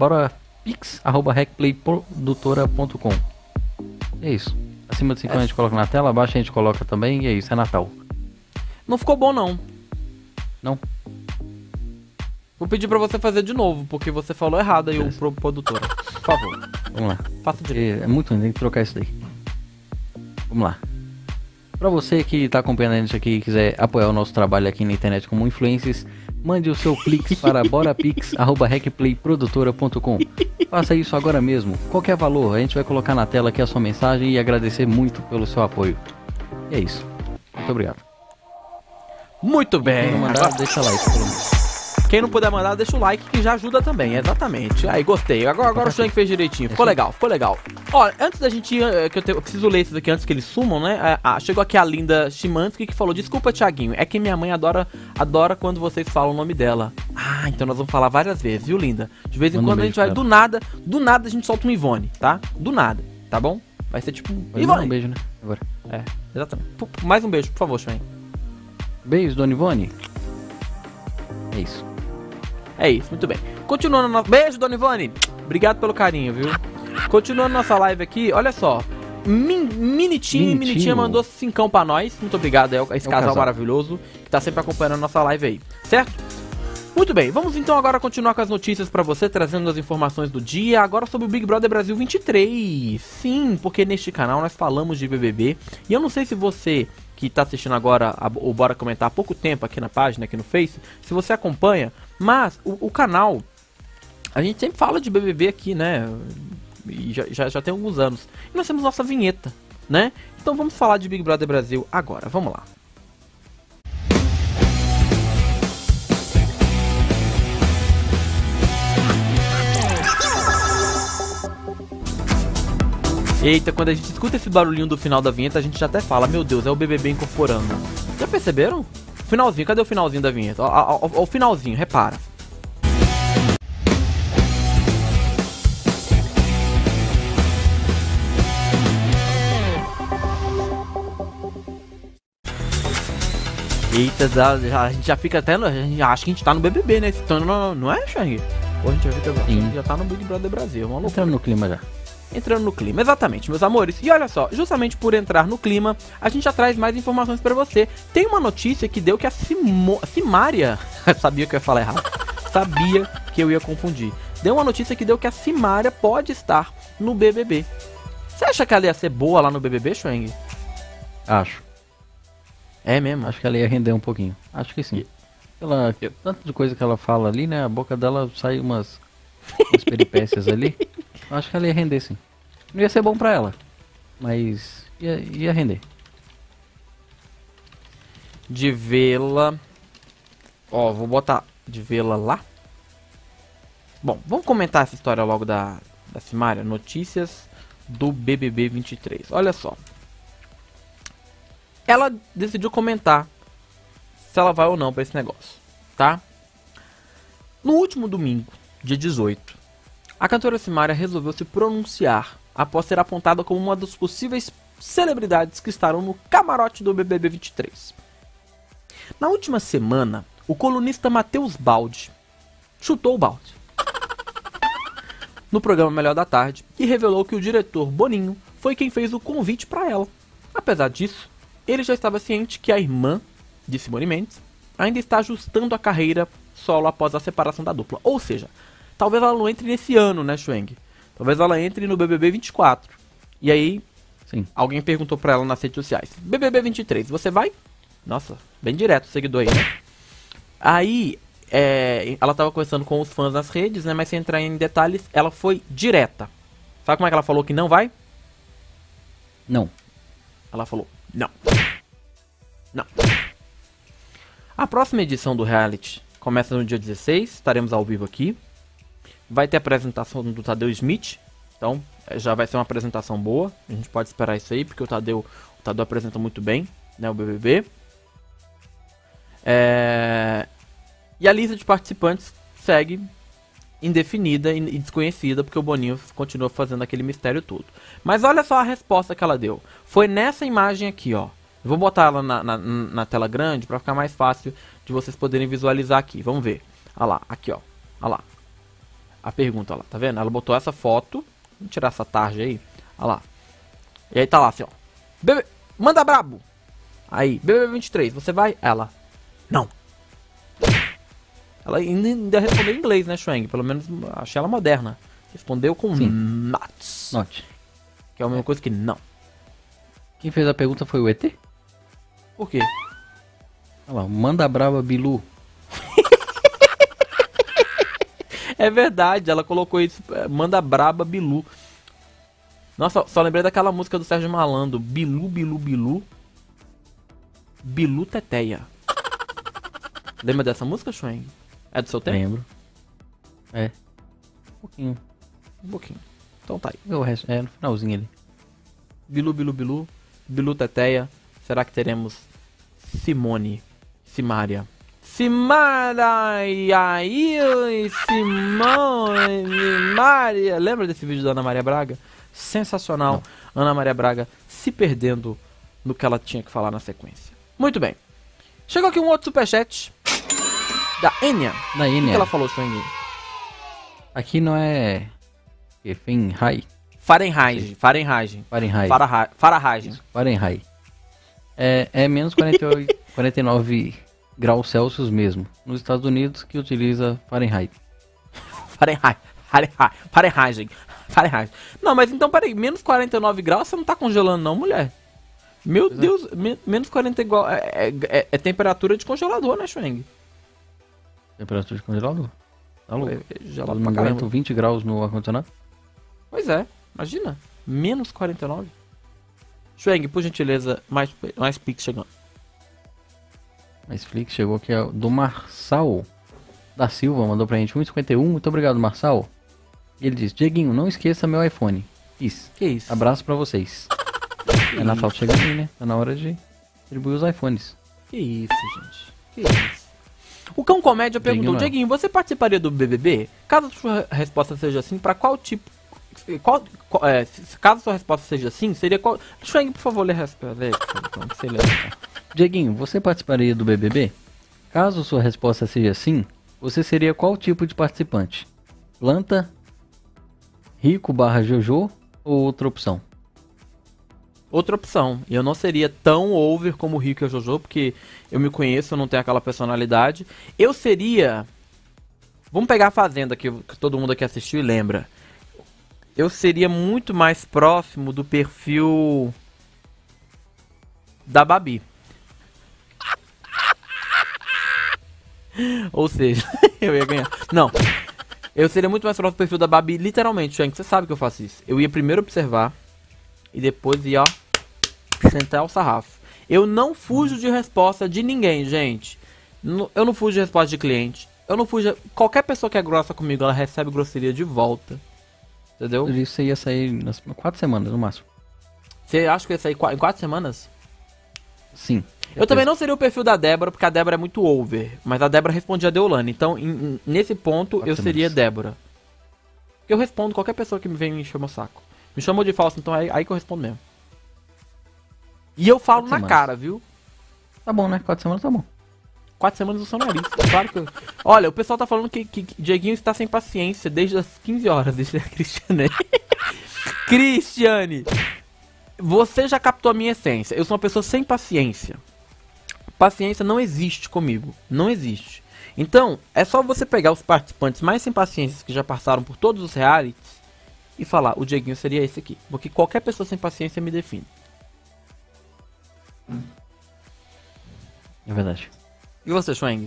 borapix@recplayprodutora.com. É isso. Acima de 50 a gente coloca na tela, abaixo a gente coloca também, e é isso, é Natal. Não ficou bom, não. Não? Vou pedir pra você fazer de novo, porque você falou errado aí, o produtora. Por favor. Vamos lá. Faça direito. É muito ruim, tem que trocar isso daí. Vamos lá. Pra você que tá acompanhando a gente aqui e quiser apoiar o nosso trabalho aqui na internet como influencers, mande o seu Flix para borapix@recplayprodutora.com. Faça isso agora mesmo. Qualquer valor, a gente vai colocar na tela aqui a sua mensagem e agradecer muito pelo seu apoio. E é isso. Muito obrigado. Muito bem. Quem não mandar, deixa like, pelo menos. Quem não puder mandar, deixa o like que já ajuda também, exatamente. Aí, gostei. Agora o Schweng fez direitinho. Ficou legal, ficou legal. Ó, antes da gente ir, eu preciso ler esses aqui antes que eles sumam, né? Chegou aqui a Linda Chimansky que falou: desculpa, Thiaguinho, é que minha mãe adora quando vocês falam o nome dela. Ah, então nós vamos falar várias vezes, viu, Linda? De vez em quando a gente vai, do nada a gente solta um Ivone, tá? Do nada, tá bom? Vai ser tipo Ivone. Um beijo, né? Agora. Exatamente. Mais um beijo, por favor, Schweng. Beijo, Dona Ivone. É isso. É isso, muito bem. Continuando nosso... Beijo, Dona Ivone. Obrigado pelo carinho, viu? Continuando nossa live aqui, olha só. Minitinha mandou 5 pra nós. Muito obrigado a esse casal maravilhoso que tá sempre acompanhando a nossa live aí, certo? Muito bem, vamos então agora continuar com as notícias pra você, trazendo as informações do dia. Agora sobre o Big Brother Brasil 23. Sim, porque neste canal nós falamos de BBB. E eu não sei se você que tá assistindo agora o Bora Comentar há pouco tempo aqui na página, aqui no Face, se você acompanha, mas o canal, a gente sempre fala de BBB aqui, né? E já tem alguns anos. E nós temos nossa vinheta, né? Então vamos falar de Big Brother Brasil agora, vamos lá. Eita, quando a gente escuta esse barulhinho do final da vinheta, a gente já até fala, meu Deus, é o BBB incorporando. Já perceberam? Finalzinho, cadê o finalzinho da vinheta? Ó, o finalzinho, repara. Eita, a gente já fica até. A gente acha que a gente tá no BBB, né? Então, não é, Xang? Ou a gente já tá no Big Brother Brasil. Entrando no clima já. Entrando no clima, exatamente, meus amores. E olha só, justamente por entrar no clima, a gente já traz mais informações pra você. Tem uma notícia que deu que a Simária. Sabia que eu ia falar errado. Sabia que eu ia confundir. Deu uma notícia que deu que a Simária pode estar no BBB. Você acha que ela ia ser boa lá no BBB, Xang? Acho. É mesmo? Acho que ela ia render um pouquinho. Acho que sim. Pela tanto de coisa que ela fala ali, né? A boca dela sai umas peripécias ali. Acho que ela ia render sim. Não ia ser bom pra ela, mas ia render. De vê-la. Ó, vou botar de vê-la lá. Bom, vamos comentar essa história logo da Simária. Notícias do BBB 23. Olha só. Ela decidiu comentar se ela vai ou não pra esse negócio, tá? No último domingo, dia 18, a cantora Simária resolveu se pronunciar após ser apontada como uma das possíveis celebridades que estarão no camarote do BBB 23. Na última semana, o colunista Matheus Baldi chutou o balde no programa Melhor da Tarde e revelou que o diretor Boninho foi quem fez o convite para ela. Apesar disso, ele já estava ciente que a irmã de Simone Mendes ainda está ajustando a carreira solo após a separação da dupla. Ou seja, talvez ela não entre nesse ano, né, Schweng? Talvez ela entre no BBB 24. E aí, sim, alguém perguntou pra ela nas redes sociais: BBB 23, você vai? Nossa, bem direto o seguidor aí, né? Aí, ela tava conversando com os fãs nas redes, né? Mas sem entrar em detalhes, ela foi direta. Sabe como é que ela falou que não vai? Não. Ela falou: não. Não. A próxima edição do reality começa no dia 16, estaremos ao vivo aqui. Vai ter a apresentação do Tadeu Smith, então já vai ser uma apresentação boa. A gente pode esperar isso aí, porque o Tadeu apresenta muito bem, né, o BBB. E a lista de participantes segue indefinida e desconhecida, porque o Boninho continua fazendo aquele mistério todo. Mas olha só a resposta que ela deu. Foi nessa imagem aqui, ó. Eu vou botar ela na tela grande para ficar mais fácil de vocês poderem visualizar aqui. Vamos ver. Olha lá, aqui ó. Olha lá. A pergunta, olha lá, tá vendo? Ela botou essa foto. Vamos tirar essa tarja aí. Olha lá. E aí tá lá assim, ó. Manda brabo. Aí, BBB 23, você vai? Ela. Não. Ela ainda respondeu em inglês, né, Schweng? Pelo menos achei ela moderna. Respondeu com not. Not. Que é a mesma coisa que não. Quem fez a pergunta foi o ET? Por quê? Olha lá, manda braba Bilu. É verdade, ela colocou isso. Manda braba Bilu. Nossa, só lembrei daquela música do Sérgio Malandro. Bilu, Bilu, Bilu. Bilu Teteia. Lembra dessa música, Schweng? É do seu tempo? Lembro. É. Um pouquinho. Então tá aí. O resto, no finalzinho ali. Bilu, Bilu, Bilu. Bilu Teteia. Será que teremos Simária? Simária, lembra desse vídeo da Ana Maria Braga? Sensacional. Não. Ana Maria Braga se perdendo no que ela tinha que falar na sequência. Muito bem. Chegou aqui um outro superchat da Enya. Da Enya. O que ela falou, Schweng? Aqui não é... Fahrenheit. É menos 48, 49 graus Celsius mesmo. Nos Estados Unidos que utiliza Fahrenheit. Fahrenheit. Não, mas então peraí, menos 49 graus você não tá congelando não, mulher? Meu Deus, menos 40 igual. É temperatura de congelador, né, Schweng? Temperatura de congelador? Tá louco. Gelado não aguento 20 graus no ar-condicionado? Pois é, imagina. Menos 49. Schweng, por gentileza, mais Pix chegando. Mais Pix chegou aqui do Marçal da Silva, mandou pra gente 1,51. Muito obrigado, Marçal. Ele diz: Dieguinho, não esqueça meu iPhone. Isso. Que isso? Abraço pra vocês. É Natal chegando aí, né? Tá na hora de distribuir os iPhones. Que isso, gente. Que isso. O Cão Comédia perguntou, Dieguinho, você participaria do BBB? Caso a sua resposta seja sim, pra qual tipo... caso a sua resposta seja sim, seria qual... Deixa eu, por favor, ler a resposta. Dieguinho, você participaria do BBB? Caso sua resposta seja sim, você seria qual tipo de participante? Planta, rico / Jojo ou outra opção? Outra opção. E eu não seria tão over como o Rico e a Jojo, porque eu me conheço, eu não tenho aquela personalidade. Eu seria... Vamos pegar a Fazenda, que todo mundo aqui assistiu e lembra. Eu seria muito mais próximo do perfil da Babi. Ou seja, eu ia ganhar. Não. Eu seria muito mais próximo do perfil da Babi, literalmente, Shank. Você sabe que eu faço isso. Eu ia primeiro observar e depois ia, ó, sentar o sarrafo. Eu não fujo de resposta de ninguém, gente. Eu não fujo de resposta de cliente. Eu não fujo... Qualquer pessoa que é grossa comigo, ela recebe grosseria de volta. Entendeu? Isso ia sair nas 4 semanas, no máximo. Você acha que ia sair em 4 semanas? Sim. Eu também não seria o perfil da Débora, porque a Débora é muito over. Mas a Débora respondia a Deolane. Então, nesse ponto, eu seria Débora. Porque eu respondo qualquer pessoa que me vem me encher meu saco. Me chamou de falso, então é aí que eu respondo mesmo. E eu falo na cara, viu? Tá bom, né? 4 semanas tá bom. 4 semanas eu sou nariz. Claro que eu... Olha, o pessoal tá falando que Dieguinho está sem paciência desde as 15 horas. Isso é Cristiane. Cristiane! Você já captou a minha essência. Eu sou uma pessoa sem paciência. Paciência não existe comigo. Não existe. Então, é só você pegar os participantes mais sem paciência que já passaram por todos os realities e falar, o Dieguinho seria esse aqui. Porque qualquer pessoa sem paciência me define. É verdade. E você, Schweng?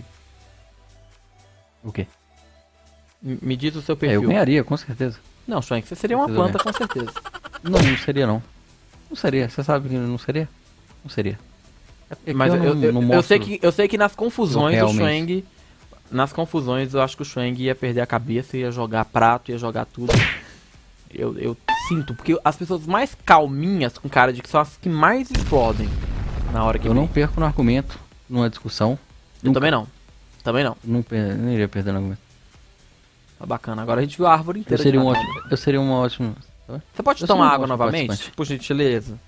O quê? Me diz o seu perfil. Eu ganharia, com certeza. Não, Schweng, você seria uma planta, com certeza. Não, não seria não. Não seria, você sabe que não seria? Não seria. Mas eu sei que nas confusões do Schweng... Nas confusões eu acho que o Schweng ia perder a cabeça, ia jogar prato, ia jogar tudo. Eu sinto, porque as pessoas mais calminhas com cara de que são as que mais explodem na hora que eu não perco no argumento, numa discussão. Eu também não. Também não. Não iria perder no argumento. Tá bacana. Agora a gente viu a árvore inteira. Eu seria uma ótima. Você pode tomar água novamente? Por gentileza.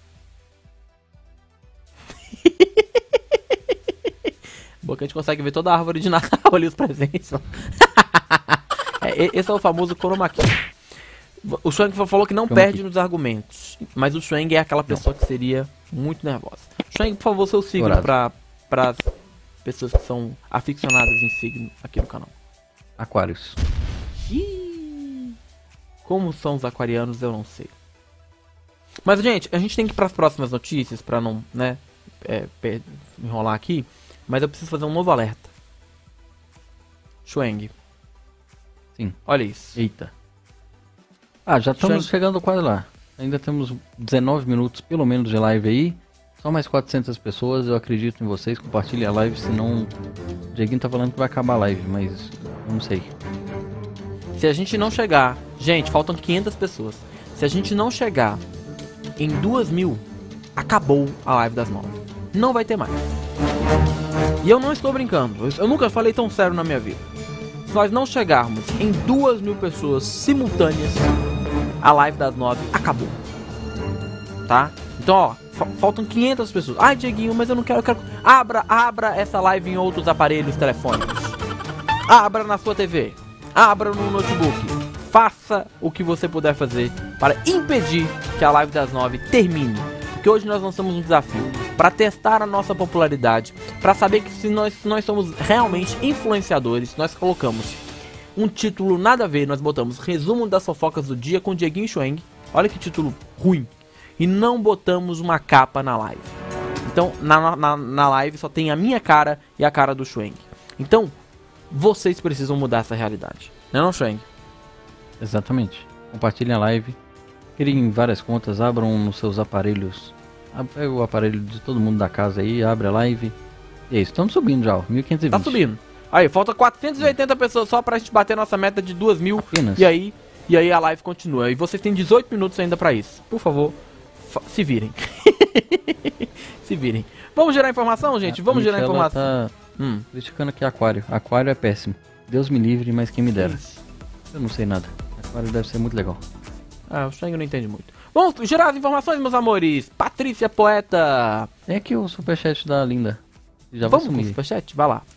Boa que a gente consegue ver toda a árvore de Natal ali, os presentes. Esse é o famoso chroma key. O Schweng falou que não perde nos argumentos. Mas o Schweng é aquela pessoa que seria muito nervosa. Schweng, por favor, seu signo para as pessoas que são aficionadas em signo aqui no canal. Aquários. Ih, como são os aquarianos, eu não sei. Mas, gente, a gente tem que ir para as próximas notícias para não, né, enrolar aqui. Mas eu preciso fazer um novo alerta. Schweng. Sim. Olha isso. Eita. Ah, já estamos chegando quase lá. Ainda temos 19 minutos pelo menos de live aí. Só mais 400 pessoas. Eu acredito em vocês. Compartilhem a live, senão... O Dieguinho tá falando que vai acabar a live, mas eu não sei. Se a gente não chegar... Gente, faltam 500 pessoas. Se a gente não chegar em 2.000, acabou a live das 9. Não vai ter mais. E eu não estou brincando. Eu nunca falei tão sério na minha vida. Se nós não chegarmos em 2.000 pessoas simultâneas, a live das 9 acabou. Tá? Então, ó, faltam 500 pessoas. Ai, Dieguinho, mas eu não quero... Abra essa live em outros aparelhos telefônicos. Abra na sua TV. Abra no notebook. Faça o que você puder fazer para impedir que a live das 9 termine. Porque hoje nós lançamos um desafio para testar a nossa popularidade, para saber que se nós somos realmente influenciadores. Nós colocamos um título nada a ver, nós botamos resumo das fofocas do dia com Dieguinho e Schweng. Olha que título ruim. E não botamos uma capa na live. Então na live só tem a minha cara e a cara do Schweng. Então vocês precisam mudar essa realidade, não é não, Schweng? Exatamente. Compartilhem a live. Criem várias contas, abram nos seus aparelhos. Pega o aparelho de todo mundo da casa aí, abre a live. E é isso, estamos subindo já, ó, 1520. Tá subindo. Aí, falta 480 pessoas só pra gente bater nossa meta de 2.000. Apenas. E aí, E aí a live continua. E vocês têm 18 minutos ainda pra isso. Por favor, se virem. Se virem. Vamos gerar informação, gente? Vamos gerar informação. Tá criticando aqui Aquário. Aquário é péssimo. Deus me livre, mas quem me dera. Eu não sei nada. Aquário deve ser muito legal. Ah, o Shang não entende muito. Vamos gerar as informações, meus amores. Patrícia Poeta. Tem aqui o superchat da Linda. Já Vamos vou com o sumir. superchat? Vai lá.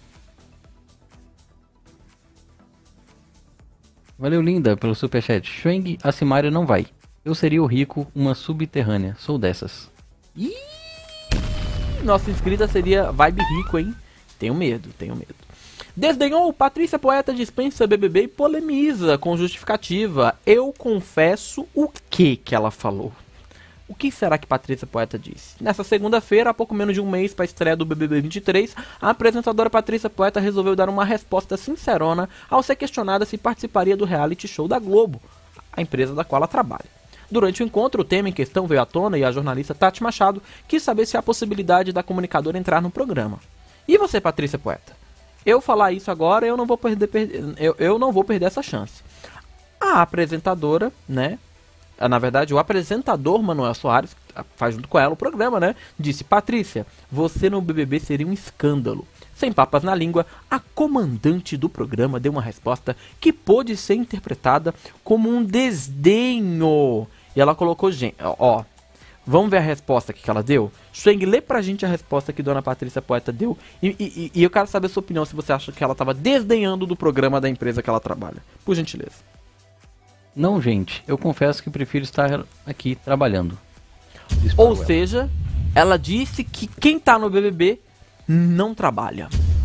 Valeu, Linda, pelo superchat. Shang, a Simária não vai. Eu seria o rico, uma subterrânea. Sou dessas. Ih, nossa inscrita seria vibe rico, hein? Tenho medo, tenho medo. Desdenhou, Patrícia Poeta dispensa BBB e polemiza com justificativa. Eu confesso o que ela falou. O que será que Patrícia Poeta disse? Nessa segunda-feira, há pouco menos de um mês para a estreia do BBB 23, a apresentadora Patrícia Poeta resolveu dar uma resposta sincerona ao ser questionada se participaria do reality show da Globo, a empresa da qual ela trabalha. Durante o encontro, o tema em questão veio à tona e a jornalista Tati Machado quis saber se há possibilidade da comunicadora entrar no programa. E você, Patrícia Poeta? Eu falar isso agora, eu não vou perder essa chance. A apresentadora, né? Na verdade, o apresentador Manuel Soares, faz junto com ela o programa, né? Disse: Patrícia, você no BBB seria um escândalo. Sem papas na língua, a comandante do programa deu uma resposta que pôde ser interpretada como um desdenho. E ela colocou, gente, ó, vamos ver a resposta que ela deu? Shang, lê pra gente a resposta que Dona Patrícia Poeta deu. E eu quero saber a sua opinião, se você acha que ela estava desdenhando do programa da empresa que ela trabalha. Por gentileza. Não, gente. Eu confesso que prefiro estar aqui trabalhando. Ou seja, ela disse que quem tá no BBB não trabalha.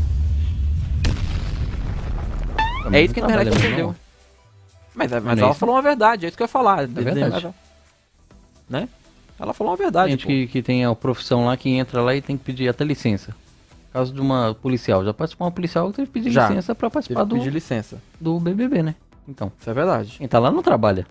É isso que a internet entendeu. Mas ela falou uma verdade, é isso que eu ia falar. É verdade. Né? Ela falou uma verdade. Gente que tem a profissão lá, que entra lá e tem que pedir até licença. No caso de uma policial. Já participou uma policial que teve que pedir licença pra participar do BBB, né? Então. Isso é verdade. Quem tá lá não trabalha.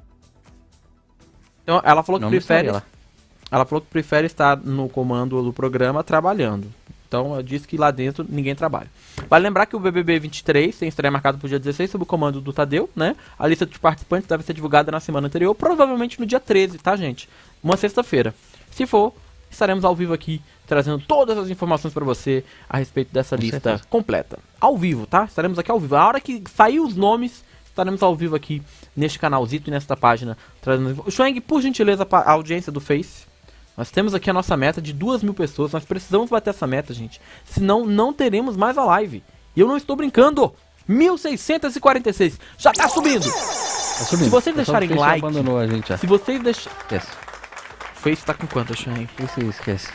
Então ela falou que Não prefere. Ela falou que prefere estar no comando do programa trabalhando. Então ela disse que lá dentro ninguém trabalha. Vale lembrar que o BBB 23 tem estreia marcada pro dia 16 sob o comando do Tadeu, né? A lista dos participantes deve ser divulgada na semana anterior, provavelmente no dia 13, tá, gente? Uma sexta-feira. Se for, estaremos ao vivo aqui, trazendo todas as informações pra você a respeito dessa lista completa. Ao vivo, tá? Estaremos aqui ao vivo. A hora que sair os nomes, estaremos ao vivo aqui neste canalzito e nesta página. Trazendo... Shang, por gentileza, a audiência do Face. Nós temos aqui a nossa meta de 2.000 pessoas. Nós precisamos bater essa meta, gente. Senão não teremos mais a live. E eu não estou brincando. 1.646. Já tá subindo. Tá subindo. Se vocês deixarem like... abandonou a gente já. Se vocês deixarem... Esquece. O Face tá com quanto, Shang? Esquece.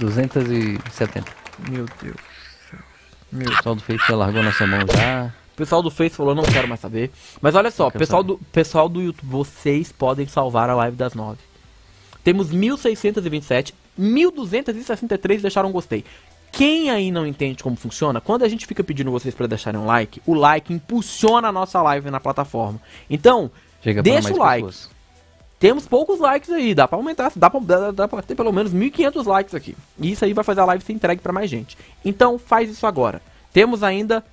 270. Meu Deus. O pessoal do Face já largou nossa mão já. O pessoal do Face falou, não quero mais saber. Mas olha só, pessoal do YouTube, vocês podem salvar a live das 9. Temos 1.627, 1.263 deixaram um gostei. Quem aí não entende como funciona, quando a gente fica pedindo vocês para deixarem um like, o like impulsiona a nossa live na plataforma. Então, deixa o like. Pessoas. Temos poucos likes aí, dá pra aumentar, dá pra ter pelo menos 1.500 likes aqui. E isso aí vai fazer a live ser entregue pra mais gente. Então, faz isso agora. Temos ainda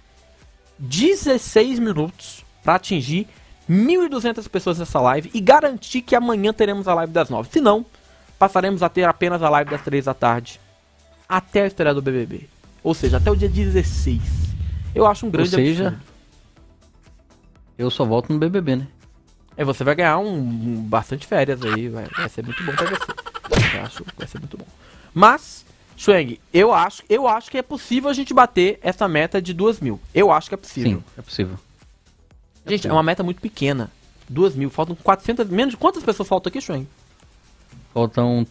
16 minutos para atingir 1.200 pessoas nessa live e garantir que amanhã teremos a live das 9. Se não, passaremos a ter apenas a live das 3 da tarde até a estreia do BBB. Ou seja, até o dia 16. Eu acho um grande absurdo. Eu só volto no BBB, né? Você vai ganhar bastante férias aí, vai ser muito bom pra você. Eu acho que vai ser muito bom. Mas, Shang, eu acho que é possível a gente bater essa meta de 2.000. Eu acho que é possível. Sim, é possível. Gente, é uma meta muito pequena. 2.000, faltam 400... Menos de quantas pessoas faltam aqui, Shang? Faltam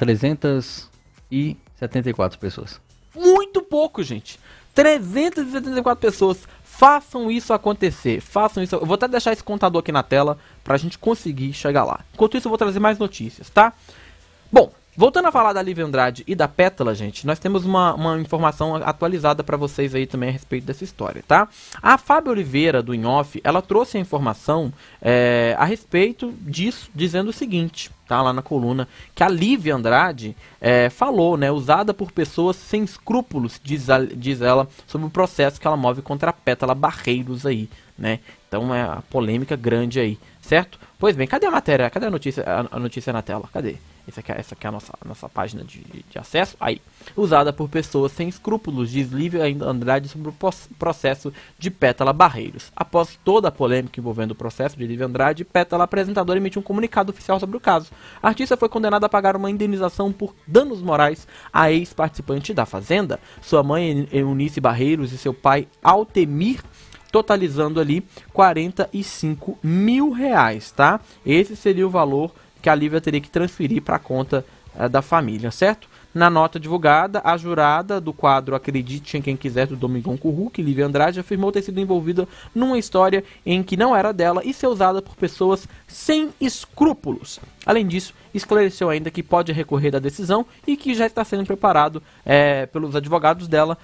374 pessoas. Muito pouco, gente. 374 pessoas. Façam isso acontecer. Façam isso. Eu vou até deixar esse contador aqui na tela pra gente conseguir chegar lá. Enquanto isso, eu vou trazer mais notícias, tá? Bom, voltando a falar da Lívia Andrade e da Pétala, gente, nós temos uma informação atualizada pra vocês aí também a respeito dessa história, tá? A Fábio Oliveira, do Inhoff, ela trouxe a informação a respeito disso, dizendo o seguinte, tá? Lá na coluna, que a Lívia Andrade falou, né? Usada por pessoas sem escrúpulos, diz ela, sobre o processo que ela move contra a Pétala Barreiros aí, né? Então é uma polêmica grande aí, certo? Pois bem, cadê a matéria? Cadê a notícia na tela? Cadê? Essa aqui é a nossa página de acesso. Aí. Usada por pessoas sem escrúpulos, diz Lívia Andrade sobre o processo de Pétala Barreiros. Após toda a polêmica envolvendo o processo de Lívia Andrade, Pétala, apresentadora, emitiu um comunicado oficial sobre o caso. A artista foi condenada a pagar uma indenização por danos morais à ex-participante da Fazenda, sua mãe Eunice Barreiros e seu pai Altemir, totalizando ali 45 mil reais, tá? Esse seria o valor que a Lívia teria que transferir para a conta da família, certo? Na nota divulgada, a jurada do quadro Acredite em Quem Quiser, do Domingão Curruque, Lívia Andrade, afirmou ter sido envolvida numa história em que não era dela e ser usada por pessoas sem escrúpulos. Além disso, esclareceu ainda que pode recorrer da decisão e que já está sendo preparado pelos advogados dela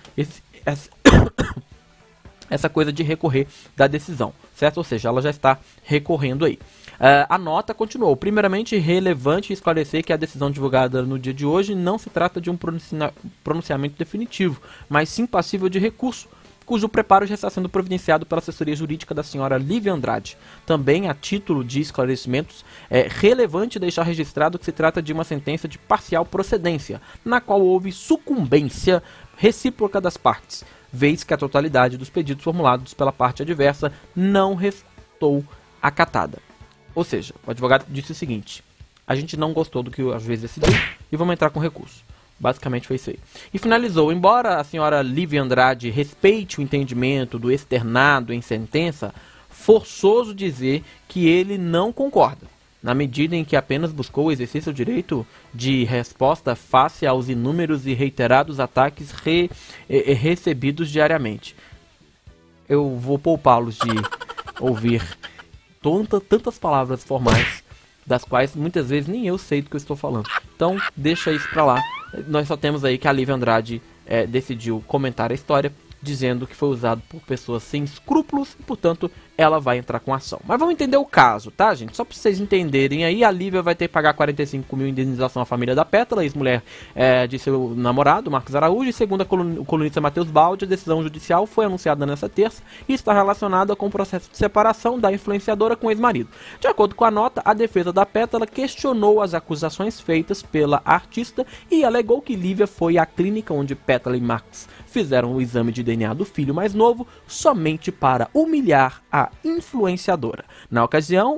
essa coisa de recorrer da decisão, certo? Ou seja, ela já está recorrendo aí. A nota continuou. Primeiramente, relevante esclarecer que a decisão divulgada no dia de hoje não se trata de um pronunciamento definitivo, mas sim passível de recurso, cujo preparo já está sendo providenciado pela assessoria jurídica da senhora Lívia Andrade. Também, a título de esclarecimentos, é relevante deixar registrado que se trata de uma sentença de parcial procedência, na qual houve sucumbência recíproca das partes, vez que a totalidade dos pedidos formulados pela parte adversa não restou acatada. Ou seja, o advogado disse o seguinte: a gente não gostou do que o juiz decidiu e vamos entrar com recurso. Basicamente foi isso aí. E finalizou: embora a senhora Lívia Andrade respeite o entendimento do externado em sentença, forçoso dizer que ele não concorda, na medida em que apenas buscou o exercício do direito de resposta face aos inúmeros e reiterados ataques recebidos diariamente. Eu vou poupá-los de ouvir tantas palavras formais, das quais muitas vezes nem eu sei do que eu estou falando. Então, deixa isso pra lá. Nós só temos aí que a Lívia Andrade decidiu comentar a história, dizendo que foi usado por pessoas sem escrúpulos e, portanto, ela vai entrar com ação. Mas vamos entender o caso, tá, gente? Só pra vocês entenderem aí, a Lívia vai ter que pagar 45 mil em indenização à família da Pétala, ex-mulher de seu namorado, Marcos Araújo, e segundo o colunista Matheus Baldi, a decisão judicial foi anunciada nesta terça e está relacionada com o processo de separação da influenciadora com o ex-marido. De acordo com a nota, a defesa da Pétala questionou as acusações feitas pela artista e alegou que Lívia foi à clínica onde Pétala e Marcos fizeram o exame de DNA do filho mais novo somente para humilhar a influenciadora. Na ocasião,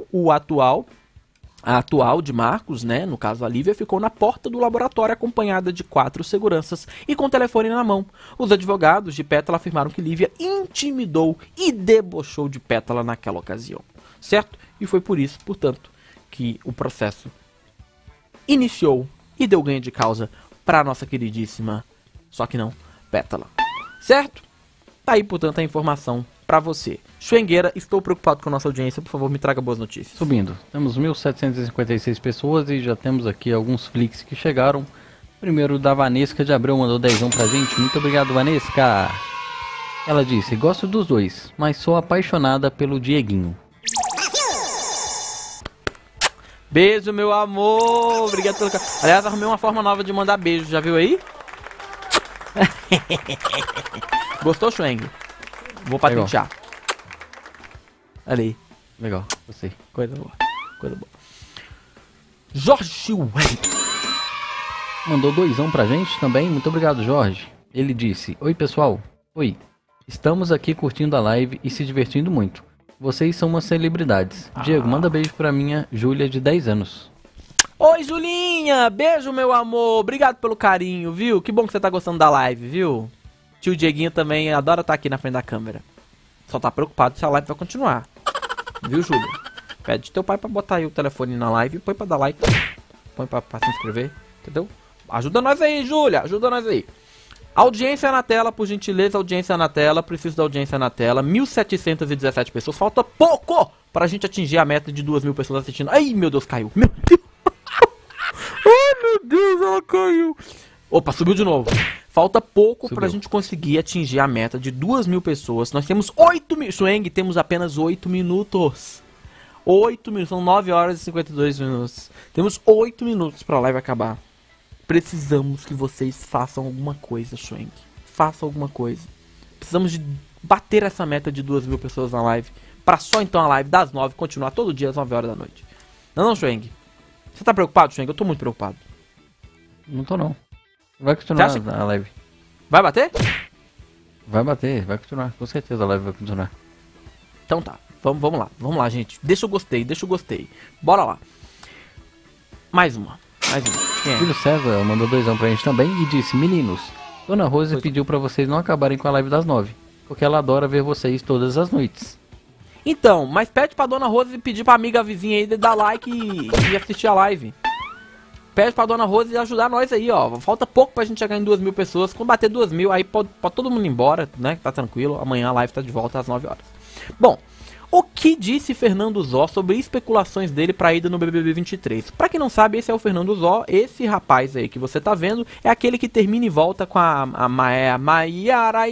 a atual de Marcos, né, no caso a Lívia, ficou na porta do laboratório acompanhada de 4 seguranças e com o telefone na mão. Os advogados de Pétala afirmaram que Lívia intimidou e debochou de Pétala naquela ocasião, certo? E foi por isso, portanto, que o processo iniciou e deu ganho de causa para nossa queridíssima, só que não, Pétala, certo? Tá aí, portanto, a informação pra você. Schwengueira, estou preocupado com a nossa audiência, por favor, me traga boas notícias. Subindo, temos 1.756 pessoas e já temos aqui alguns flicks que chegaram. Primeiro da Vanesca de Abreu, mandou 10 pra gente. Muito obrigado, Vanesca. Ela disse: gosto dos dois, mas sou apaixonada pelo Dieguinho. Beijo, meu amor. Obrigado pelo... Aliás, arrumei uma forma nova de mandar beijo, já viu aí? Gostou, Schweng? Vou patentear. Olha aí. Legal, gostei. Coisa boa. Coisa boa. Jorge Wayne mandou 2 pra gente também. Muito obrigado, Jorge. Ele disse: oi, pessoal. Oi. Estamos aqui curtindo a live e se divertindo muito. Vocês são umas celebridades. Diego, manda beijo pra minha Júlia de 10 anos. Oi, Julinha! Beijo, meu amor! Obrigado pelo carinho, viu? Que bom que você tá gostando da live, viu? Tio Dieguinho também adora estar aqui na frente da câmera. Só tá preocupado se a live vai continuar. Viu, Júlia? Pede teu pai pra botar aí o telefone na live e põe pra dar like. Põe pra se inscrever, entendeu? Ajuda nós aí, Júlia! Ajuda nós aí. Audiência na tela, por gentileza, audiência na tela. Preciso da audiência na tela. 1.717 pessoas. Falta pouco pra gente atingir a meta de 2.000 pessoas assistindo. Ai, meu Deus, caiu. Meu Deus. Ai, meu Deus, ela caiu. Opa, subiu de novo. Falta pouco pra gente conseguir atingir a meta de 2.000 pessoas. Nós temos 8 minutos. Swang, temos apenas 8 minutos. 8 minutos. São 9 horas e 52 minutos. Temos 8 minutos pra live acabar. Precisamos que vocês façam alguma coisa, Schwenk. Façam alguma coisa. Precisamos de bater essa meta de 2.000 pessoas na live pra só então a live das 9 continuar todo dia às 9 horas da noite. Não, Schweng? Você tá preocupado, Schweng? Eu tô muito preocupado. Não tô não. Vai continuar a live. Vai bater? Vai bater, vai continuar. Com certeza a live vai continuar. Então tá, vamos lá, gente. Deixa o gostei. Bora lá. Mais uma. Quem é? Filho César mandou 2 pra gente também e disse: meninos, Dona Rose pediu pra vocês não acabarem com a live das 9, porque ela adora ver vocês todas as noites. Então, mas pede pra Dona Rose pedir pra amiga vizinha aí dar like e assistir a live. Pede pra Dona Rose ajudar nós aí, ó. Falta pouco pra gente chegar em 2.000 pessoas. Quando bater 2.000, aí pode todo mundo ir embora, né? Tá tranquilo. Amanhã a live tá de volta às 9 horas. Bom, o que disse Fernando Zó sobre especulações dele pra ida no BBB 23? Pra quem não sabe, esse é o Fernando Zó. Esse rapaz aí que você tá vendo é aquele que termina e volta com a Maiara.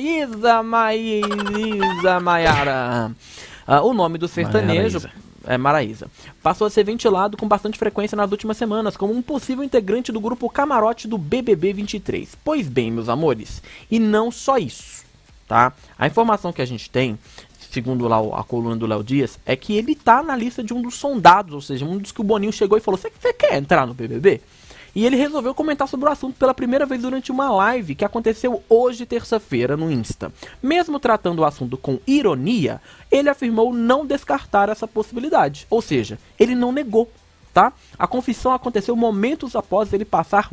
O nome do sertanejo é Maraísa. Passou a ser ventilado com bastante frequência nas últimas semanas como um possível integrante do grupo Camarote do BBB 23. Pois bem, meus amores, e não só isso, tá? A informação que a gente tem, segundo lá a coluna do Léo Dias, é que ele tá na lista de um dos sondados, ou seja, um dos que o Boninho chegou e falou: você quer entrar no BBB? E ele resolveu comentar sobre o assunto pela primeira vez durante uma live que aconteceu hoje, terça-feira, no Insta. Mesmo tratando o assunto com ironia, ele afirmou não descartar essa possibilidade. Ou seja, ele não negou, tá? A confissão aconteceu momentos após ele passar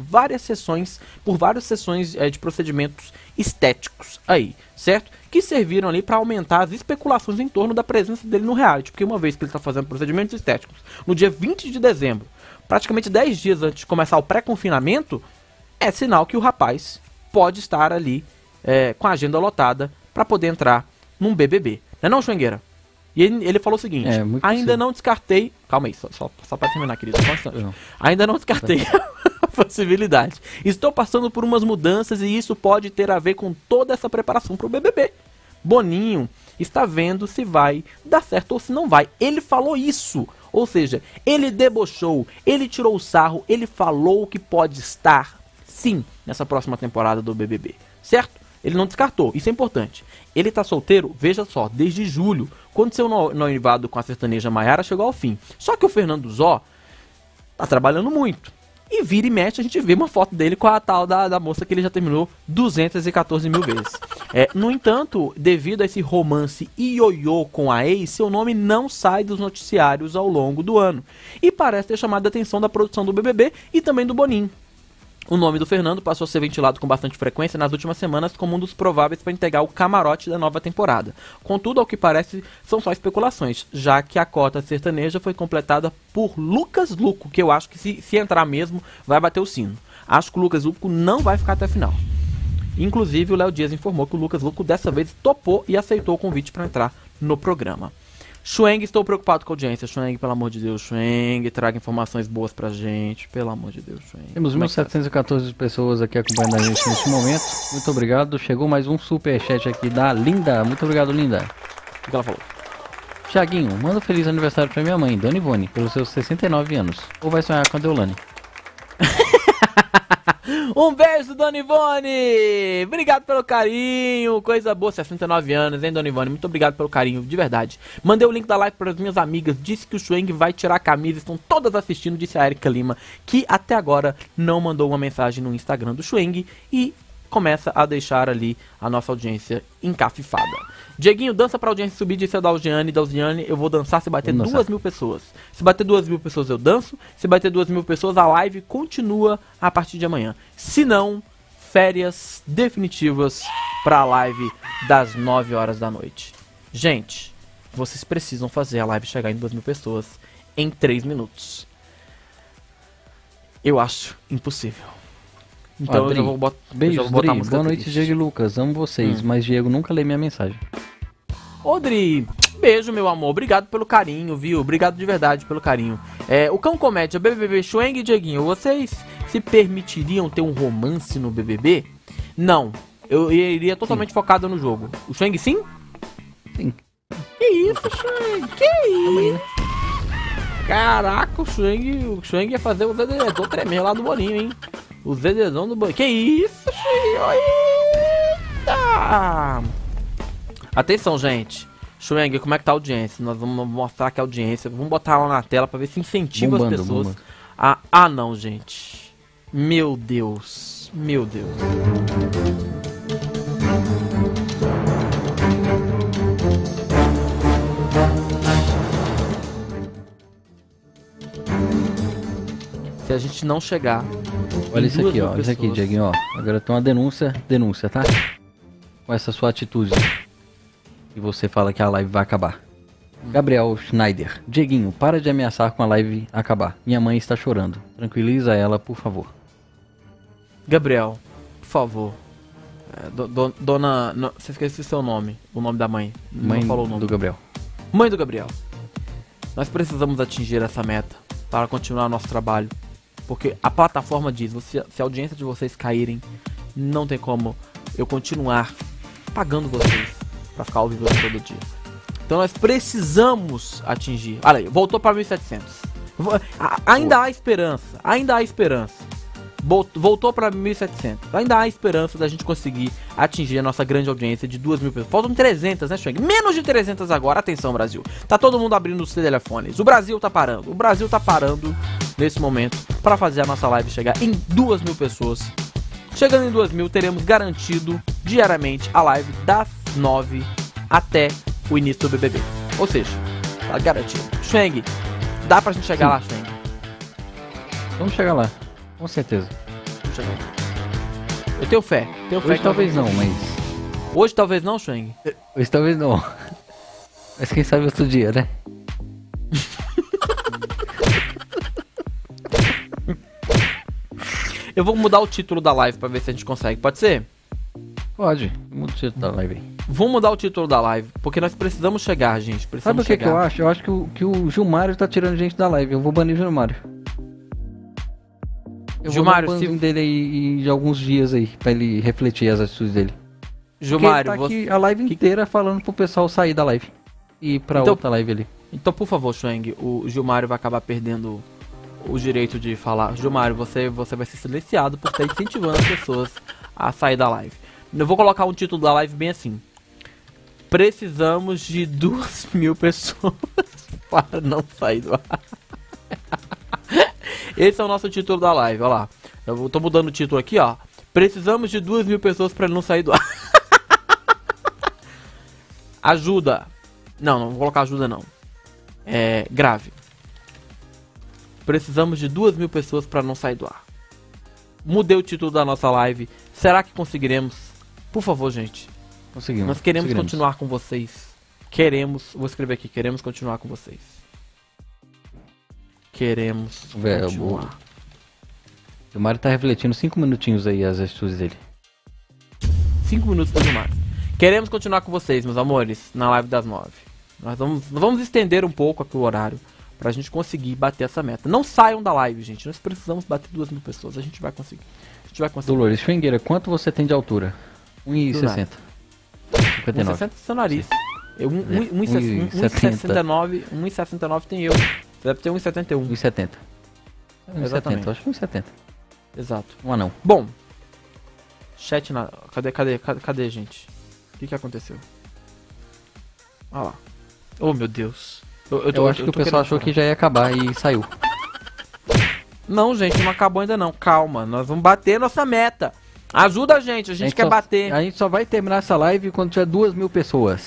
por várias sessões de procedimentos estéticos aí, certo? Que serviram ali para aumentar as especulações em torno da presença dele no reality. Porque uma vez que ele está fazendo procedimentos estéticos, no dia 20 de dezembro, praticamente 10 dias antes de começar o pré-confinamento, é sinal que o rapaz pode estar ali com a agenda lotada para poder entrar num BBB. Não é não, Schwengueira? E ele falou o seguinte: ainda não descartei... Calma aí, só para terminar, querido. Ainda não descartei a possibilidade. Estou passando por umas mudanças e isso pode ter a ver com toda essa preparação para o BBB. Boninho está vendo se vai dar certo ou se não vai. Ele falou isso. Ou seja, ele debochou, ele tirou o sarro, ele falou que pode estar, sim, nessa próxima temporada do BBB, certo? Ele não descartou, isso é importante. Ele tá solteiro, veja só, desde julho, quando seu noivado com a sertaneja Maiara chegou ao fim. Só que o Fernando Zó tá trabalhando muito. E vira e mexe, a gente vê uma foto dele com a tal da moça que ele já terminou 214 mil vezes. No entanto, devido a esse romance ioiô com a ex, seu nome não sai dos noticiários ao longo do ano. E parece ter chamado a atenção da produção do BBB e também do Boninho. O nome do Fernando passou a ser ventilado com bastante frequência nas últimas semanas como um dos prováveis para integrar o camarote da nova temporada. Contudo, ao que parece, são só especulações, já que a cota sertaneja foi completada por Lucas Luco, que eu acho que se entrar mesmo, vai bater o sino. Acho que o Lucas Luco não vai ficar até a final. Inclusive, o Léo Dias informou que o Lucas Luco dessa vez topou e aceitou o convite para entrar no programa. Schweng, estou preocupado com a audiência. Schweng, pelo amor de Deus, Schweng, traga informações boas pra gente. Pelo amor de Deus, Schweng. Temos 1.714 pessoas aqui acompanhando a gente neste momento. Muito obrigado. Chegou mais um superchat aqui da Linda. Muito obrigado, Linda. O que ela falou? Thiaguinho, manda um feliz aniversário pra minha mãe, Dona Ivone, pelos seus 69 anos. Ou vai sonhar com a Deolane? Um beijo, Dona Ivone! Obrigado pelo carinho, coisa boa, 69 anos, hein, Dona Ivone? Muito obrigado pelo carinho, de verdade. Mandei o link da live para as minhas amigas, disse que o Schweng vai tirar a camisa, estão todas assistindo, disse a Erika Lima, que até agora não mandou uma mensagem no Instagram do Schweng e começa a deixar ali a nossa audiência encafifada. Dieguinho, dança pra audiência subir, disse a Dalgiane. Dalgiane, eu vou dançar se bater 2.000 pessoas. Se bater 2.000 pessoas eu danço, se bater 2.000 pessoas a live continua a partir de amanhã. Se não, férias definitivas pra live das 9 horas da noite. Gente, vocês precisam fazer a live chegar em 2.000 pessoas em 3 minutos. Eu acho impossível. Então Adri, eu já vou botar a música. Boa noite, triste. Diego e Lucas. Amo vocês, mas Diego nunca lê minha mensagem. Odri, beijo, meu amor. Obrigado pelo carinho, viu? Obrigado de verdade pelo carinho. O Cão Comédia, BBB, Schweng e Dieguinho, vocês se permitiriam ter um romance no BBB? Não. Eu iria totalmente focado no jogo. O Schweng sim? Sim. Que isso, Schweng? Que isso? Caraca, o Schweng ia fazer o Zededão tremer lá do Boninho, hein? O Zededão do Boninho. Que isso, Schweng? Eita! Atenção, gente. Schweng, como é que tá a audiência? Nós vamos mostrar aqui a audiência. Vamos botar lá na tela pra ver se incentiva as pessoas a... Ah, não, gente. Meu Deus. Meu Deus. Se a gente não chegar... Olha isso aqui, ó. Isso aqui, Dieguinho, ó. Agora tem uma denúncia, tá? Com essa sua atitude. E você fala que a live vai acabar. Gabriel Schneider. Dieguinho, para de ameaçar com a live acabar. Minha mãe está chorando. Tranquiliza ela, por favor. Gabriel, por favor. Dona... Não, você esqueceu seu nome. O nome da mãe. Mãe não falou o nome. do Gabriel. Mãe do Gabriel. Nós precisamos atingir essa meta para continuar nosso trabalho. Porque a plataforma diz, se a audiência de vocês caírem, não tem como eu continuar pagando vocês pra ficar ao vivo todo dia. Então nós precisamos atingir. Olha aí, voltou para 1.700. Ainda há esperança. Ainda há esperança. Voltou para 1.700. Ainda há esperança da gente conseguir atingir a nossa grande audiência de 2.000 pessoas. Faltam 300, né, Schweng? Menos de 300 agora. Atenção, Brasil. Tá todo mundo abrindo os telefones. O Brasil tá parando. O Brasil tá parando nesse momento para fazer a nossa live chegar em 2.000 pessoas. Chegando em 2.000, teremos garantido diariamente a live das 9 até o início do BBB. Ou seja, tá garantido. Schweng, dá pra gente chegar lá, Schweng? Vamos chegar lá, com certeza. Vamos chegar lá. Eu tenho fé. Hoje talvez não, mas... Hoje talvez não, Schweng? Hoje talvez não. Mas quem sabe outro dia, né? Eu vou mudar o título da live pra ver se a gente consegue. Pode ser? Pode. Muda o título da live aí. Vamos mudar o título da live, porque nós precisamos chegar, gente. Sabe o que eu acho? Eu acho que o Gilmário tá tirando gente da live. Eu vou banir o Gilmário. Gilmário, vou dar um banzinho dele aí de alguns dias aí, pra ele refletir as atitudes dele. Gilmário, tá aqui a live inteira falando pro pessoal sair da live. E ir pra outra live ali. Então, por favor, Schweng, o Gilmário vai acabar perdendo o direito de falar. Gilmário, você vai ser silenciado por estar incentivando as pessoas a sair da live. Eu vou colocar um título da live bem assim: precisamos de 2.000 pessoas para não sair do ar. Esse é o nosso título da live, olha lá. Eu tô mudando o título aqui, ó. Precisamos de 2.000 pessoas para não sair do ar. Ajuda. Não vou colocar ajuda não. Grave. Precisamos de 2.000 pessoas para não sair do ar. Mudei o título da nossa live. Será que conseguiremos? Por favor, gente. Conseguimos. Nós queremos continuar com vocês. Vou escrever aqui, queremos continuar com vocês. Queremos continuar. O Mário tá refletindo 5 minutinhos aí as atitudes dele. 5 minutos pro Mário. Queremos continuar com vocês, meus amores, na live das 9. Nós vamos estender um pouco aqui o horário pra gente conseguir bater essa meta. Não saiam da live, gente. Nós precisamos bater 2.000 pessoas. A gente vai conseguir. Dolores Schwengueira, quanto você tem de altura? 1,60. 59. 1,60 seu nariz. 1,69 tem eu. Você deve ter 1,71. 1,70. 1,70, acho que 1,70. Exato. Um anão. Bom. Chat na... Cadê, gente? O que aconteceu? Olha lá. Oh, meu Deus. Eu acho que o pessoal achou que já ia acabar e saiu. Não, gente, não acabou ainda não. Calma, nós vamos bater nossa meta. Ajuda a gente quer bater. A gente só vai terminar essa live quando tiver 2.000 pessoas.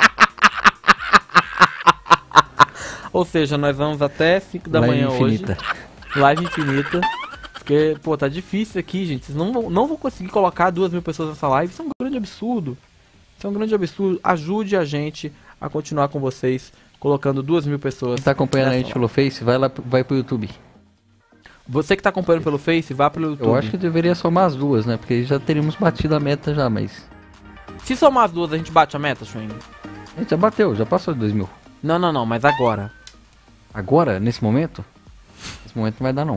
Ou seja, nós vamos até 5 da manhã infinita. Hoje. Live infinita. Porque, pô, tá difícil aqui, gente. Vocês não vão conseguir colocar 2.000 pessoas nessa live. Isso é um grande absurdo. Isso é um grande absurdo. Ajude a gente a continuar com vocês, colocando 2.000 pessoas. Você tá acompanhando a gente pelo Face? Vai pro YouTube. Você que tá acompanhando pelo Face, vá pelo YouTube. Eu acho que deveria somar as duas, né? Porque já teríamos batido a meta já, mas... Se somar as duas, a gente bate a meta, Schweng? A gente já bateu, já passou de 2.000. Não, mas agora. Agora? Nesse momento? Nesse momento não vai dar, não.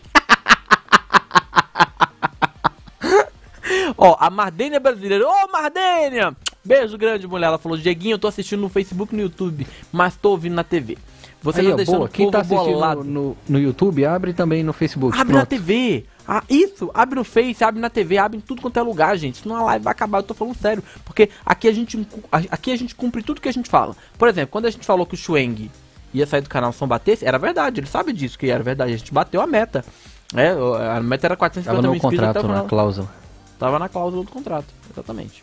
Ó, a Mardênia brasileira. Ô, Mardênia! Beijo grande, mulher. Ela falou: Dieguinho, eu tô assistindo no Facebook e no YouTube, mas tô ouvindo na TV. Você aí, tá deixando boa. Quem tá assistindo no YouTube, abre também no Facebook. Abre na TV. Ah, isso, abre no Face, abre na TV, abre em tudo quanto é lugar, gente. Senão a live vai acabar, eu tô falando sério. Porque aqui a gente cumpre tudo que a gente fala. Por exemplo, quando a gente falou que o Schweng ia sair do canal São Batesse, era verdade, ele sabe disso, que era verdade. A gente bateu a meta. A meta era 450 mil inscritos até o final. Tava na cláusula. Tava na cláusula do contrato, exatamente.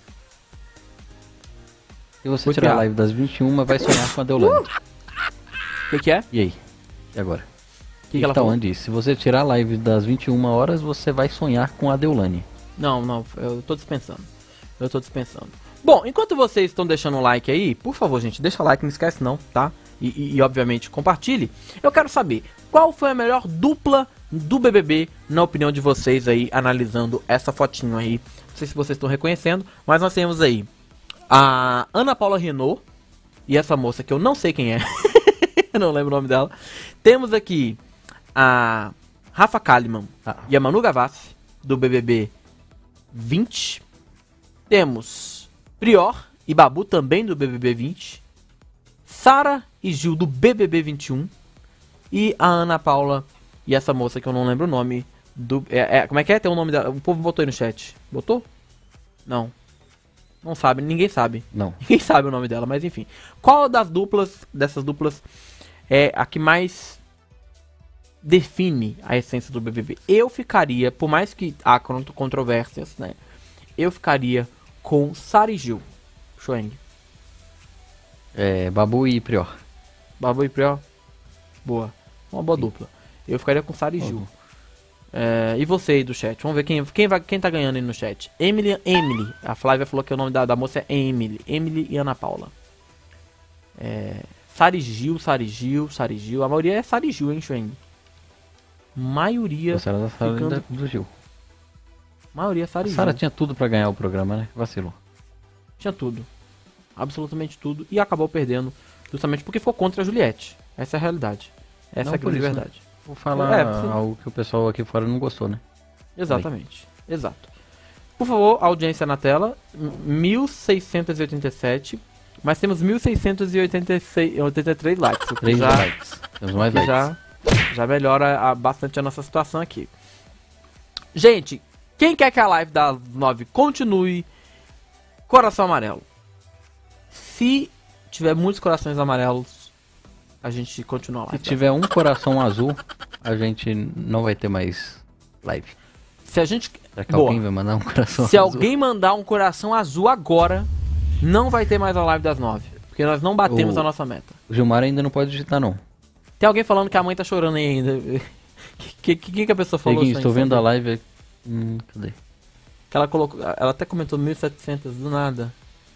Se você tirar a live das 21, vai sonhar com a Deolane. O que é? E aí? E agora? O que ela falou? Então, disse, se você tirar a live das 21 horas, você vai sonhar com a Deolane. Não, eu tô dispensando. Bom, enquanto vocês estão deixando um like aí, por favor, gente, deixa like, não esquece não, tá? E obviamente, compartilhe. Eu quero saber, qual foi a melhor dupla do BBB, na opinião de vocês aí, analisando essa fotinho aí. Não sei se vocês estão reconhecendo, mas nós temos aí a Ana Paula Renault e essa moça que eu não sei quem é. Eu não lembro o nome dela. Temos aqui a Rafa Kalimann e a Manu Gavassi, do BBB 20. Temos Prior e Babu, também do BBB 20. Sara e Gil, do BBB 21. E a Ana Paula e essa moça que eu não lembro o nome. Como é que é? Tem o nome dela. O povo botou aí no chat. Botou? Não. Não sabe, ninguém sabe. Não. Ninguém sabe o nome dela, mas enfim. Qual dessas duplas é a que mais define a essência do BBB? Eu ficaria, por mais que há controvérsias, né? Eu ficaria com Sara e Gil. Schweng. Babu e Prior. Babu e Prior? Boa. Uma boa dupla. Eu ficaria com Sara e Gil. E você aí do chat? Vamos ver quem tá ganhando aí no chat. Emily. A Flávia falou que o nome da moça é Emily. Emily e Ana Paula. Sara e Gil. A maioria é Sara e Gil, hein, Schweng? Maioria. Você era da Sara do Gil. Maioria Sara e Gil. Sara tinha tudo pra ganhar o programa, né? Vacilou. Tinha tudo. Absolutamente tudo. E acabou perdendo. Justamente porque foi contra a Juliette. Essa é a realidade. Essa é a grande verdade. Né? Vou falar algo que o pessoal aqui fora não gostou, né? Exatamente. Exato. Por favor, audiência na tela. 1687. Mas temos 1683 likes. 3 likes. Temos mais likes. Já melhora bastante a nossa situação aqui. Gente, quem quer que a live das 9 continue? Coração amarelo. Se tiver muitos corações amarelos, a gente continua a live. Se tiver um coração azul, a gente não vai ter mais live. Se a gente... Será que alguém vai mandar um coração azul? Se alguém mandar um coração azul agora, não vai ter mais a live das 9. Porque nós não batemos a nossa meta. O Gilmar ainda não pode digitar, não. Tem alguém falando que a mãe tá chorando aí ainda. Que a pessoa falou? Estou vendo a live. Cadê? Que ela colocou. Ela até comentou 1700 do nada.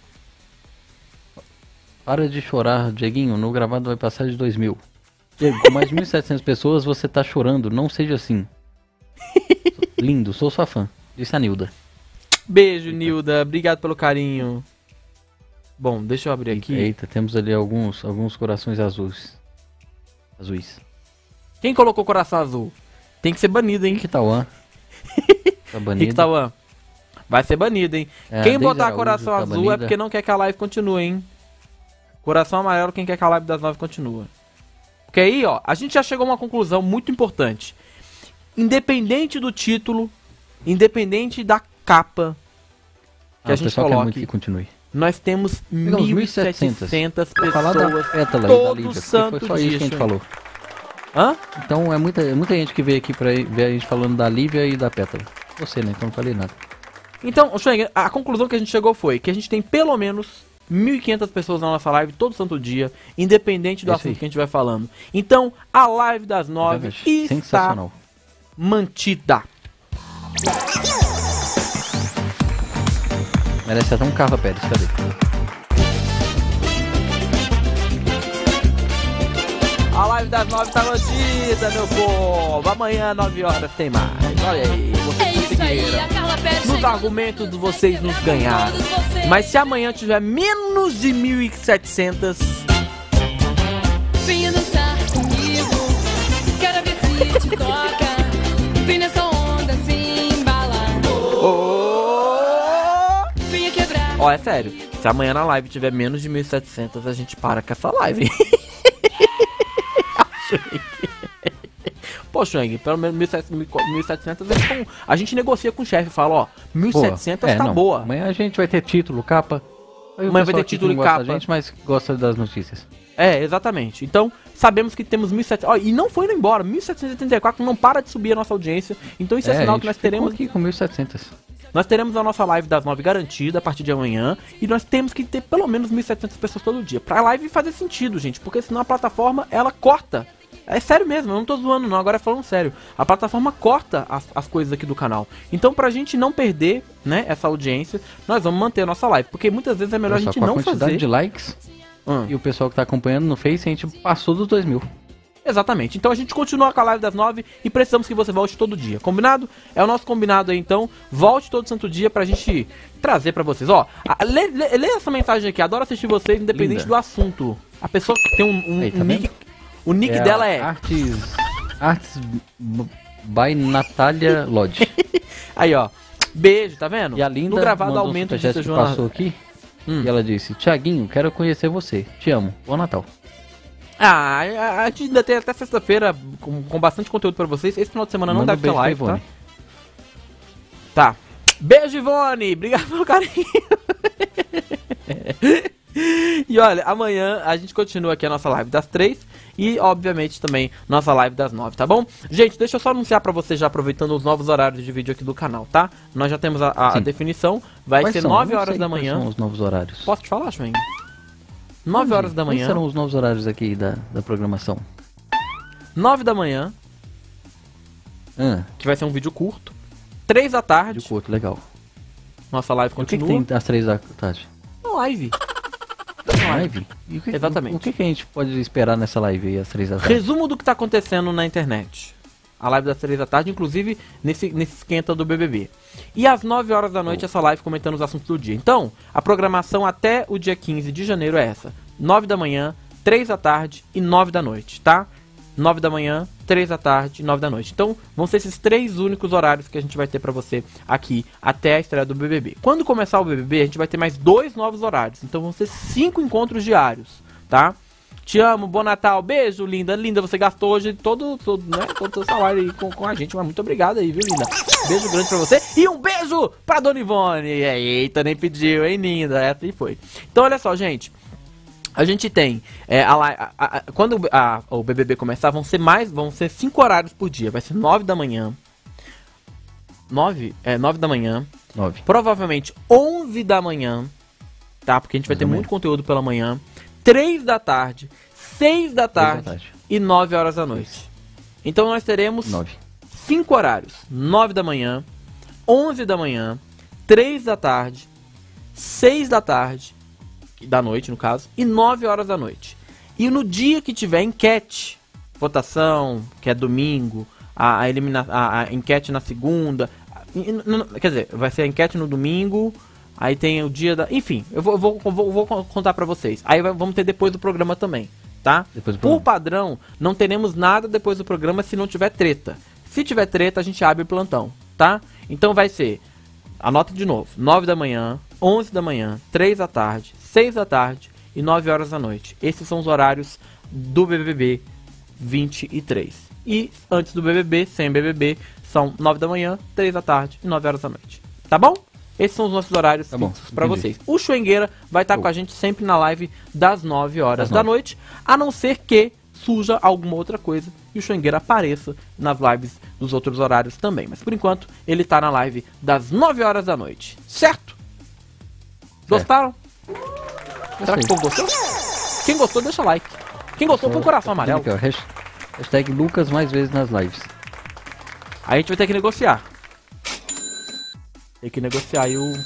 Para de chorar, Dieguinho. No gravado vai passar de 2000. Diego, com mais de 1700 pessoas você tá chorando. Não seja assim. Lindo, sou sua fã. Disse a Nilda. Beijo, Nilda. Obrigado pelo carinho. Bom, deixa eu abrir aqui. Eita, temos ali alguns corações azuis. Quem colocou coração azul? Tem que ser banido, hein? Riquitauã. Tá banido. Riquitauã. Vai ser banido, hein? Quem botar Araújo, coração azul banida. é porque não quer que a live continue, hein? Coração amarelo, quem quer que a live das 9 continue. Porque aí, ó, a gente já chegou a uma conclusão muito importante. Independente do título, independente da capa que a gente coloque, que continue. Nós temos 1.700 pessoas falar da Pétala todo santo foi só dia. isso que a gente falou. Hã? Então é muita gente que veio aqui pra ver a gente falando da Lívia e da Pétala. Você, né? Então não falei nada. Então, Schweng, a conclusão que a gente chegou foi que a gente tem pelo menos 1.500 pessoas na nossa live todo santo dia, independente do assunto que a gente vai falando. Então, a live das 9 está mantida. Merece até um Carla Pérez, cadê? A live das 9 tá mantida, meu povo. Amanhã, 9 horas, tem mais. Olha aí, vocês conseguiram. A Carla Pérez nos argumentos de vocês nos ganharam. Mas se amanhã tiver menos de 1.700... Venha dançar comigo, quero ver se te toca. Vem nessa onda se embalar. Venha quebrar. Ó, é sério. Se amanhã na live tiver menos de 1.700, a gente para com essa live. Pô, Shang, pelo menos 1.700 a gente negocia com o chefe e fala, ó, 1.700 tá não. boa. Amanhã a gente vai ter título, capa. Aí o Amanhã vai pessoal ter aqui título não e gosta capa. da gente, mas gosta das notícias. É, exatamente. Então, sabemos que temos 1.700. Ó, e não foi indo embora. 1.784 não para de subir a nossa audiência. Então isso é sinal que nós teremos aqui com 1.700. Nós teremos a nossa live das 9 garantida a partir de amanhã. E nós temos que ter pelo menos 1.700 pessoas todo dia. Pra live fazer sentido, gente. Porque senão a plataforma, ela corta. É sério mesmo, eu não tô zoando não, agora é falando sério. A plataforma corta as coisas aqui do canal. Então pra gente não perder, né, essa audiência, nós vamos manter a nossa live. Porque muitas vezes é melhor a gente não fazer. A quantidade de likes e o pessoal que tá acompanhando no Face, a gente passou dos 2.000. Exatamente, então a gente continua com a live das 9 e precisamos que você volte todo dia, combinado? É o nosso combinado aí, então, volte todo santo dia pra gente trazer pra vocês. Ó, lê essa mensagem aqui, adoro assistir vocês independente do assunto. A pessoa que tem um nick, o nick dela é... Arts by Natália Lodge. Aí, ó, beijo, tá vendo? E a Linda no gravado mandou aumento um de superchat que passou aqui e ela disse, Thiaguinho, quero conhecer você, te amo, bom Natal. A gente ainda tem até sexta-feira com bastante conteúdo pra vocês. Esse final de semana não deve ter live, tá? Tá. Beijo, Ivone! Obrigado pelo carinho! E olha, amanhã a gente continua aqui a nossa live das 3 e, obviamente, também nossa live das 9, tá bom? Gente, deixa eu só anunciar pra vocês já, aproveitando os novos horários de vídeo aqui do canal, tá? Nós já temos a definição, vai ser 9 horas da manhã. Quais são os novos horários? Posso te falar, Schweng? 9 horas da manhã. Quais serão os novos horários aqui da programação? 9 da manhã, que vai ser um vídeo curto. 3 da tarde. Vídeo curto, legal. Nossa live O continua. que tem às 3 da tarde? Uma live. Live? E Exatamente. O que a gente pode esperar nessa live aí às 3 da tarde? Resumo do que tá acontecendo na internet. A live das 3 da tarde, inclusive nesse esquenta do BBB. E às 9 horas da noite, essa live comentando os assuntos do dia. Então, a programação até o dia 15 de janeiro é essa: 9 da manhã, 3 da tarde e 9 da noite, tá? 9 da manhã, 3 da tarde e 9 da noite. Então, vão ser esses 3 únicos horários que a gente vai ter pra você aqui até a estreia do BBB. Quando começar o BBB, a gente vai ter mais 2 novos horários. Então, vão ser 5 encontros diários, tá? Te amo, bom Natal, beijo, linda. Linda, você gastou hoje todo o seu salário aí com a gente, mas muito obrigado aí, viu, linda? Beijo grande pra você e um beijo pra Dona Ivone. Eita, nem pediu, hein, linda? Essa aí foi. Então, olha só, gente. A gente tem, quando o BBB começar, vão ser 5 horários por dia. Vai ser 9 da manhã. 9 da manhã. 9. Provavelmente 11 da manhã, tá? Porque a gente vai ter muito conteúdo pela manhã. 3 da tarde, 6 da tarde e 9 horas da noite. Então nós teremos 5 horários: 9 da manhã, 11 da manhã, 3 da tarde, 6 da tarde, da noite no caso, e 9 horas da noite. E no dia que tiver enquete, votação, que é domingo, a enquete na segunda, quer dizer, vai ser a enquete no domingo. Aí tem o dia da... Enfim, eu vou contar pra vocês. Aí vamos ter depois do programa também, tá? Por padrão, não teremos nada depois do programa se não tiver treta. Se tiver treta, a gente abre o plantão, tá? Então vai ser... Anota de novo. 9 da manhã, 11 da manhã, 3 da tarde, 6 da tarde e 9 horas da noite. Esses são os horários do BBB 23. E antes do BBB, sem BBB, são 9 da manhã, 3 da tarde e 9 horas da noite. Tá bom? Esses são os nossos horários pra vocês. O Schwengueira vai estar com a gente sempre na live das 9 horas da noite, a não ser que surja alguma outra coisa e o Schwengueira apareça nas lives dos outros horários também. Mas por enquanto, ele tá na live das 9 horas da noite. Certo? Gostaram? Será que o povo gostou? Quem gostou, deixa like. Quem gostou, põe o coração amarelo. Aqui, ó, hashtag Lucas mais vezes nas lives. Aí a gente vai ter que negociar. Tem que negociar aí o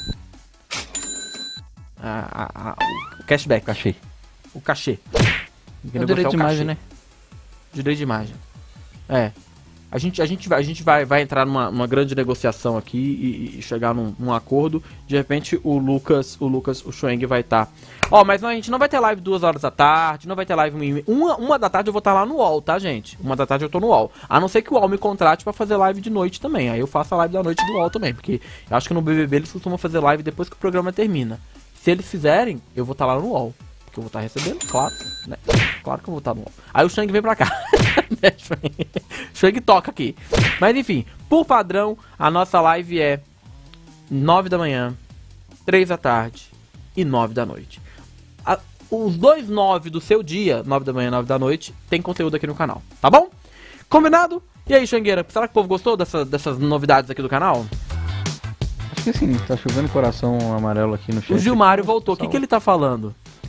cashback. O cachê. É o direito de imagem, né? Direito de imagem. É. A gente vai entrar numa grande negociação aqui e chegar num acordo. De repente o Schweng vai estar. Ó, mas não, a gente não vai ter live 2 horas da tarde, não vai ter live 1 da tarde eu vou estar lá no UOL, tá, gente? 1 da tarde eu tô no UOL. A não ser que o UOL me contrate pra fazer live de noite também. Aí eu faço a live da noite do UOL também, porque eu acho que no BBB eles costumam fazer live depois que o programa termina. Se eles fizerem, eu vou estar lá no UOL. Porque eu vou estar recebendo, claro, né? Claro que eu vou estar no UOL. Aí o Shang vem pra cá. Schwang toca aqui. Mas enfim, por padrão, a nossa live é 9 da manhã, 3 da tarde e 9 da noite. Os dois 9 do seu dia, 9 da manhã e 9 da noite, tem conteúdo aqui no canal, tá bom? Combinado? E aí, Xangueira, será que o povo gostou dessas novidades aqui do canal? Acho que sim, tá chovendo coração amarelo aqui no chat. O Gilmário voltou, o que ele tá falando?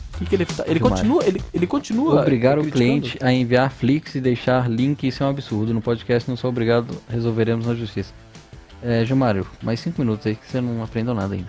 Ele continua Obrigar o criticando? cliente a enviar Flix e deixar link, isso é um absurdo. No podcast não sou obrigado, resolveremos na justiça. Gilmário, mais 5 minutos aí que você não aprendeu nada ainda.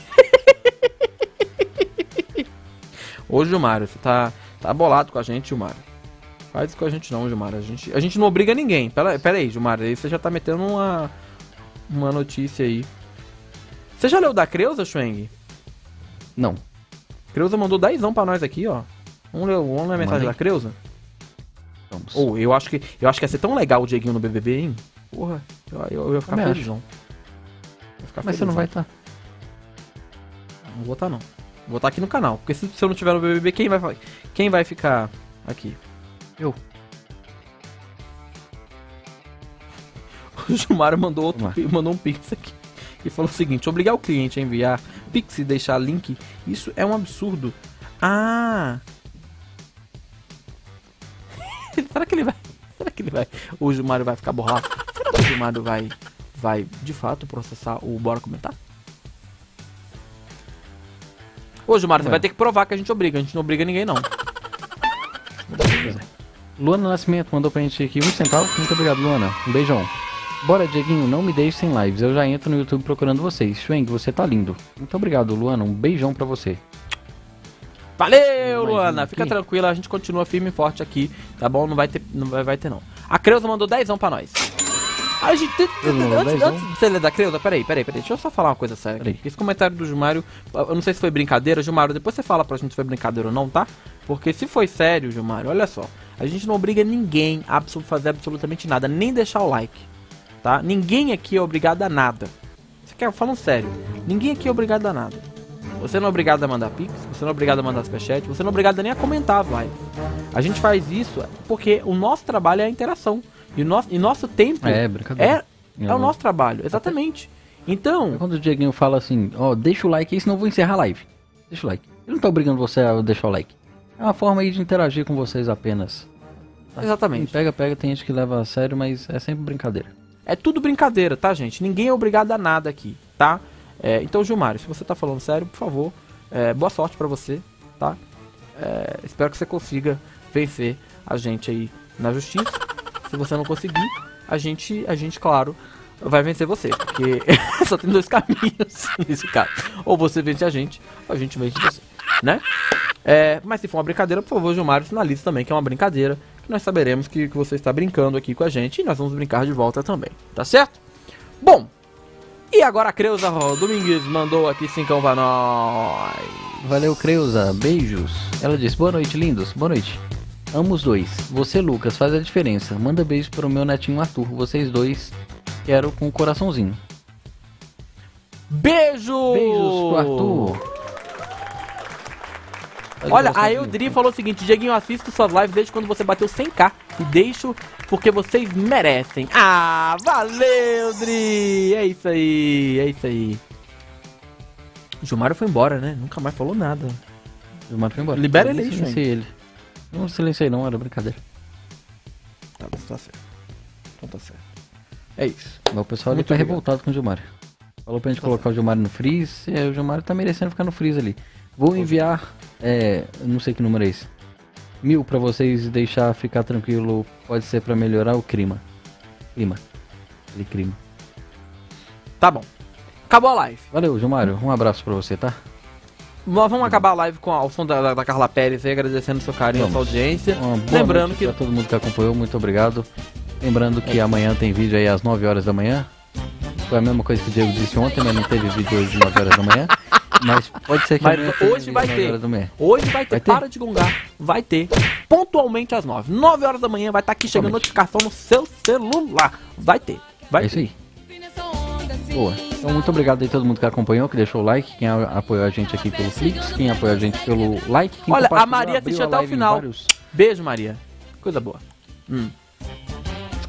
Ô Gilmário, você tá bolado com a gente, Gilmário. Faz isso com a gente não, Gilmário. A gente não obriga ninguém. Pera aí, Gilmário, aí você já tá metendo uma notícia aí. Você já leu da Creuza, Schwang? Não. Creuza mandou 10 pra nós aqui, ó. Vamos ler a mensagem da Creuza? Vamos. Eu acho que ia ser tão legal o Dieguinho no BBB, hein? Porra, eu ia ficar Também felizão. Mas você não vai estar. Não vou estar não. Vou estar aqui no canal. Porque se eu não tiver no BBB, quem vai ficar aqui? Eu. O Gilmário mandou um pix aqui. E falou o seguinte: obrigar o cliente a enviar pix e deixar link, isso é um absurdo. Ah! Será que ele vai? O Gilmário vai ficar borrado? Será que o Gilmário vai de fato processar o Bora Comentar? Ô Gilmário, você vai ter que provar que a gente obriga. A gente não obriga ninguém, não. Luana Nascimento mandou pra gente aqui 1 centavo. Muito obrigado, Luana. Um beijão. Bora, Dieguinho, não me deixe sem lives. Eu já entro no YouTube procurando vocês. Schwang, você tá lindo. Muito obrigado, Luana. Um beijão pra você. Valeu, Luana. Fica tranquila, a gente continua firme e forte aqui, tá bom? Não vai ter não. A Creuza mandou 10 pra nós. A gente antes de você ler da Creuza, peraí. Deixa eu só falar uma coisa séria aqui. Esse comentário do Gilmário, eu não sei se foi brincadeira, Gilmário, depois você fala pra gente se foi brincadeira ou não, tá? Porque se foi sério, Gilmário, olha só. A gente não obriga ninguém a fazer absolutamente nada, nem deixar o like, tá? Ninguém aqui é obrigado a nada. Você quer falando sério? Ninguém aqui é obrigado a nada. Você não é obrigado a mandar pix, você não é obrigado a mandar superchat, você não é obrigado nem a comentar as lives. A gente faz isso porque o nosso trabalho é a interação. E nosso tempo brincadeira. É o nosso trabalho, exatamente. Então... Quando o Dieguinho fala assim, deixa o like aí, senão eu vou encerrar a live. Deixa o like. Ele não tá obrigando você a deixar o like. É uma forma aí de interagir com vocês apenas. Tá? Exatamente. Quem pega, tem gente que leva a sério, mas é sempre brincadeira. É tudo brincadeira, tá, gente? Ninguém é obrigado a nada aqui, tá? Então, Gilmário, se você tá falando sério, por favor, boa sorte pra você, tá? Espero que você consiga vencer a gente aí na justiça. Se você não conseguir, a gente, claro, vai vencer você. Porque só tem 2 caminhos nesse caso. Ou você vence a gente, ou a gente vence você, né? Mas se for uma brincadeira, por favor, Gilmário, sinalize também que é uma brincadeira. Que nós saberemos que você está brincando aqui com a gente. E nós vamos brincar de volta também, tá certo? Bom, e agora a Creuza Domingues mandou aqui 5 pra nós. Valeu, Creuza. Beijos. Ela disse, boa noite, lindos. Boa noite. Amo os dois. Você, Lucas, faz a diferença. Manda beijo pro meu netinho Arthur. Vocês dois, quero com o coraçãozinho. Beijos pro Arthur. Olha, a Eudri falou o seguinte: Dieguinho, eu assisto suas lives desde quando você bateu 100k. E deixo porque vocês merecem. Ah, valeu, Eudri. É isso aí. O Gilmário foi embora, né? Nunca mais falou nada. O Gilmário foi embora. Libera ele aí, ele. Não silenciei não, era brincadeira. Tá certo. Então tá certo. É isso. Mas o pessoal ali tá revoltado com o Gilmário. Falou pra gente colocar o Gilmário no freeze. O Gilmário tá merecendo ficar no freeze ali. Vou enviar, não sei que número é esse. 1000 pra vocês deixar ficar tranquilo. Pode ser pra melhorar o clima. Clima. Tá bom. Acabou a live. Valeu, Gilmário. Um abraço pra você, tá? Nós vamos acabar a live com o som da Carla Pérez aí, agradecendo o seu carinho, a sua audiência. Lembrando que... pra todo mundo que acompanhou, muito obrado. Lembrando que amanhã tem vídeo aí às 9 horas da manhã. Foi a mesma coisa que o Diego disse ontem, mas não teve vídeo hoje às 9 horas da manhã. Mas pode ser que hoje vai ter. Hoje vai ter. Para de gongar. Vai ter. Pontualmente às 9. 9 horas da manhã vai estar aqui chegando notificação no seu celular. Vai ter. É isso aí. Boa. Então, muito obrigado aí a todo mundo que acompanhou, que deixou o like, quem apoiou a gente aqui pelo Flix, quem apoiou a gente pelo like. Quem olha, a Maria assistiu até o final. Beijo, Maria. Coisa boa.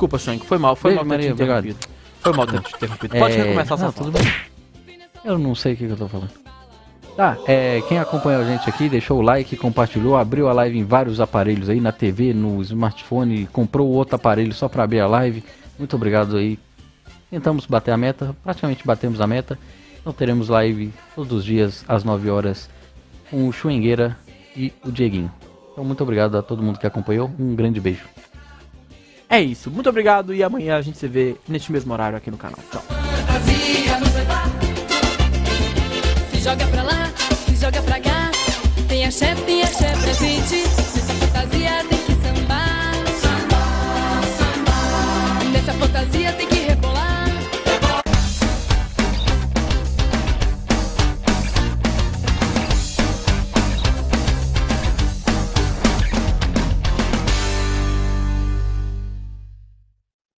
Desculpa, Shank, foi mal Beijo, ter te Maria, interrompido. Foi mal ter te interrompido. Pode recomeçar sua tudo fala. bem. Eu não sei o que eu tô falando. Tá, quem acompanhou a gente aqui, deixou o like, compartilhou, abriu a live em vários aparelhos aí, na TV, no smartphone, comprou outro aparelho só pra abrir a live. Muito obrigado aí. Tentamos bater a meta, praticamente batemos a meta. Então teremos live todos os dias às 9 horas com o Chuengueira e o Dieguinho. Então muito obrigado a todo mundo que acompanhou, um grande beijo. É isso, muito obrigado e amanhã a gente se vê neste mesmo horário aqui no canal. Tchau. Fantasia no sofá. Se joga pra lá.